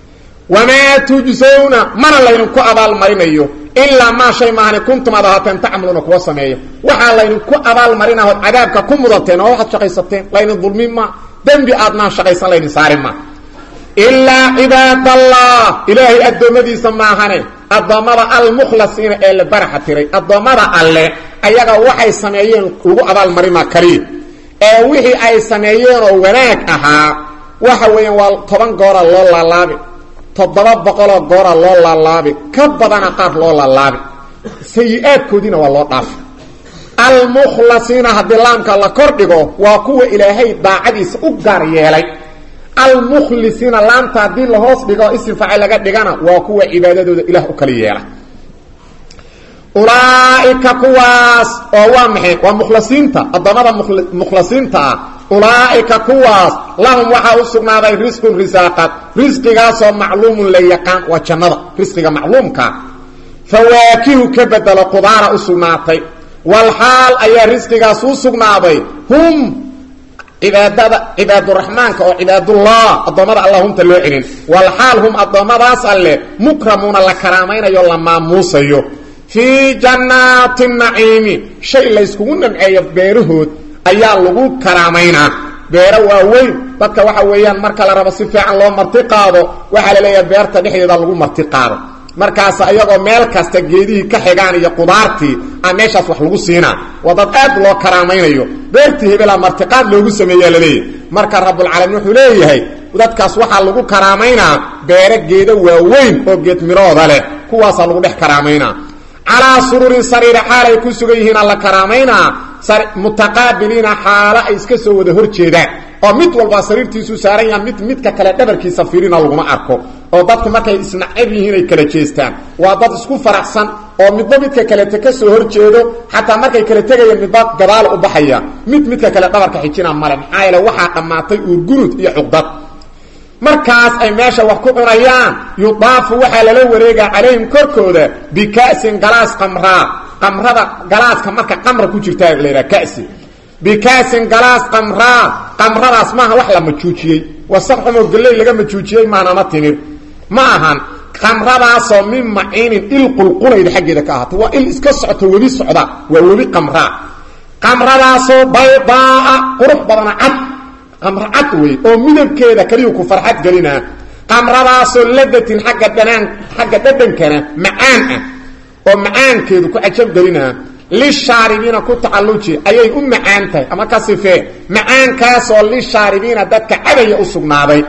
وما تجزون من الله ينكو أبال مرينيو إلا ما شيء ما كنتم أضاهاتين تعملون كواسمية وحا الله ينكو أبال مرينه عذابك كم مضاتين وواحد شقيستين لين الظلمين ما دنبي أدنا شقيسا لين سارين ما إلا عباد الله إلهي الدمدي سماهاني الضمر المخلصين إلى برحة تري الضمر الله أيها وحي سميين وقو أبال مريما كريم وحي أي سميين وغناك أها وحوين والطبان قورا الله لابي تضرب بقولا قورا الله لابي كبضانا قاف الله لابي سيئات كودين والله قاف المخلصين هدي اللامك الله كردقو وقوة إلهي باعديس أقار يالي المخلصين لام تعدي لهوس بقى اسم فاعل لغا دغانا وا كو عبادته اله كلييلا اولئك كواس او وامحي ومخلصين تا الضمر مخلصين تا اولئك كواس لهم وحا وسغناday رزق رزاقات رزقاس معلوم ليقان وجنده رزق معلوم كا فواكه كبدل قدار اسغناتي والحال اي رزقاس وسغناday هم cibaadada cibaadurrahmaanka oo cibaadullah adoomada allahumta loo celin wal xaalhum adoomadaas alle mukramuna la karaamaynayo la maamuusayo fi jannatin naciimi shay la iskugu namceeyo beerahood ayaa lagu karaameynaa beero waaweyn dadka waxa weeyaan marka la rabo si fiican loo marti qaado waxa la leeyahay beerta dhexdeeda lagu marti qaado markaas ayagoo meel kasta geedihii ka xigaan iyo qudaartii aan meeshaas wax lagu siinaa wadad aad loo karaamaynayo beertii hebela marti qaad loogu sameeyaa la leeyahay marka rabbul caalamiin wuxuu leeyahay dadkaas waxa lagu karaameynaa beero geedo waaweyn oo geed mirooda leh kuwaas lagu dhex karaameynaa على سرور سرير حالي كسوغيهنا الله كرامينا متقابلين حالا اسكسو وده هرجيدا oo mid walba sariirtiisu saaran yahay mid midka kale dhabarkiisa fiirina lagu ma arko oo dadku markay isnacib yihiin ay kala jeestaan waa dad isku faraxsan oo midba midka kale ka soo horjeedo hatta markay kala tagayeen midba gadaal u baxaya mid midka kale dhabarka xijina male maxaa yeelay waxa dhamaatay uu gurud iyo xuqdad markaas ay meesha wax ku cunayaan yudaafu waxa la wareega calayhim korkooda bikaasin galaas qamra qamrada galaaska marka qamra ku jirta leeyahay kaasi bikaasin galaas qamra qamradaas maaha wax la majuujiyay wasabxamo galay laga majuujiyay maana tinir ma ahan qamradaas oo min maciinin il qulqulayda xageeda ka ahaato waa il iska socoto wali socda waa wali qamra qamradaas oo baydaa qurux badan cad qamra cad way oo midabkeeda kaliya ku farxad galina qamradaas oo ladatin xagga dhanaan xagga dhadhankana macaan ah oo macaankeedu ku ajab galina lishaaribiina ku tacalluji ayay u macaantay ama ka sifee macaankaas oo lishaaribiina dadka cabaya u sugnaaday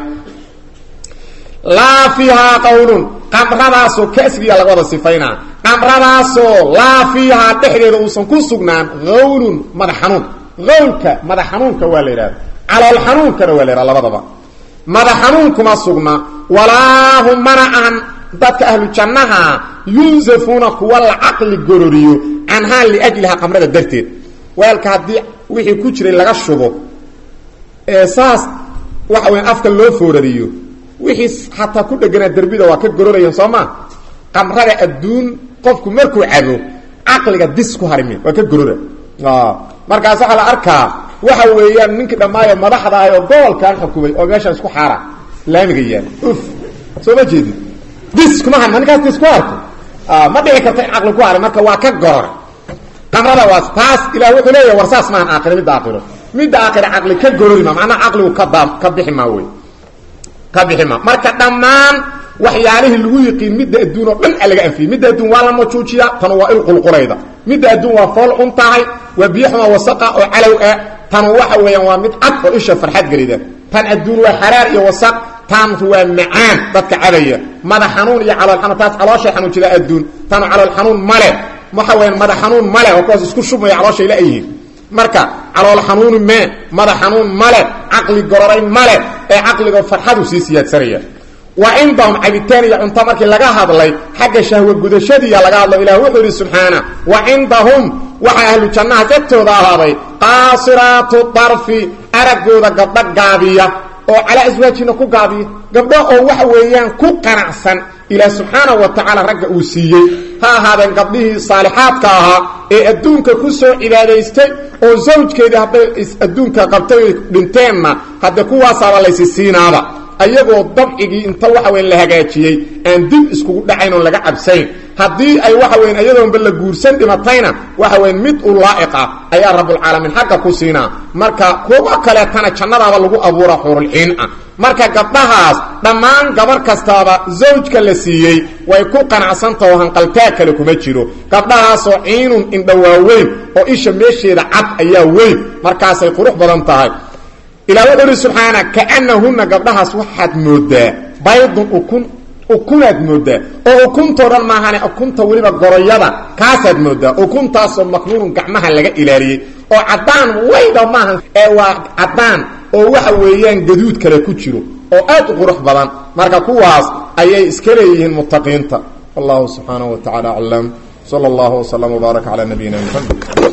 laa fiihaa qawlun qamradaas oo kasbiya laga wada sifayna qamradaas oo laa fiihaa dhexdeeda uusan ku sugnaan qawlun madax xanuun qawlka madax xanuunka waa la yiraahdaa calool xanuunkana waa la yiraahdaa labadaba madax xanuun kuma sugna walaa hum mana'an dadka ahlu jannaha yunzafuna kuwa la aqli gororiyo anha li ajliha qamrada darteed weelka hadii wixii ku jiray laga shubo ee saas waxa weyn afka loo foorariyo wixii hatta ku dhagana darbida waa ka gororayeen Soomaa qamrada adduun qofku markuu cabo aqliga dis ku harimin waa ka gorora ah markaas waxa la arkaa waxa weeyaan ninka dhamaayo madaxda ah oo gobolkan xukumay oo meesha isku xaara laamiga yaan uf soo ma jeedin dis kuma han markaas dis ku arko ah ma dhici karto in aqli ku harin marka waa ka goror qamrada waa taas ilaa wuxuu leeyahay warsaas ma aan aakhir mid aakhiro mid aakhir aqli ka gorori ma macna aqligu ka daam ka bixi ma way ka bixi ma marka dhamaan waxyaalihi lagu yiqiin mid adduun oo dhan laga anfiyay mid adduun waa la majuujiya tan waa il qulqulayda mid adduun waa fool untahay waa biyaha wasaqa oo calow ah tan waxa weeyaan waa mid cad oo isha farxad galida tan adduun waa xaraar iyo wasaq tan waa macaan dadka cabaya madax xanuun iyo calool xanuun taas caloosha xanuun jira adduun tan calool xanuun male waxa weeyaan madax xanuun male oo kaas isku shubmay caloosha ila ayeen marka calool xanuun ma madax xanuun male aqli gororay male ee aqliga farxadu si siyaadsanaya wa indahum abitaan ya unta markii laga hadlay xagga shahwa gudashadiya laga hadlo ilaahu wuxuu subhana wa indahum wa ahlu jannah jabtooda ahaaday qasiratu tarfi aragooda gabdha gaabiya oo ala aswaajina ku gaabiya gabdha oo waxa weeyaan ku qanacsan ilaa subhanahu wa ta'ala ragga uu siiyay ha ahaadeen gabdhihii saalihaadka ahaa ee adduunka ku soo cibaadaystay oo zawjkeeda hadday adduunka qabtay dhinteenna hadda kuwaas aba la siinaaba ayagoo dabcigi inta waxa weyn la hagaajiyay aan dib iskugu dhacayn oo laga cabsayn hadii ay waxa weyn ayadoon bal la guursan dhimatayna waxa weyn mid u laa'iqa ayaa rabbul alamin xaqqa ku siina marka kuwa kale tana jannada lagu abuura xurul in marka gabdhahaas dhamaan gabar kastaaba zawjka la siiyay way ku qanacsantahay hanqaltaa kale kuma jiro gabdhahaas oo ciinun indhawaaweyn oo isha meesheeda cad ayaa weyn markaas ay qurux badan tahay إلى وحده سبحانه كأنهن قبلها سوحت مودة بيض أكون أكونت مودة أو أكون تورا معها أكون طويلة قريبا كاسد مودة أكون تاصل مكنون كعمها لقى إلاري أو عطان ويدا معها أو عطان أو وحويان جدود كلا كتشرو أو آت غرح بلان مركا كواس أي إسكاليهن متقين الله سبحانه وتعالى علم صلى الله وسلم وبارك على نبينا محمد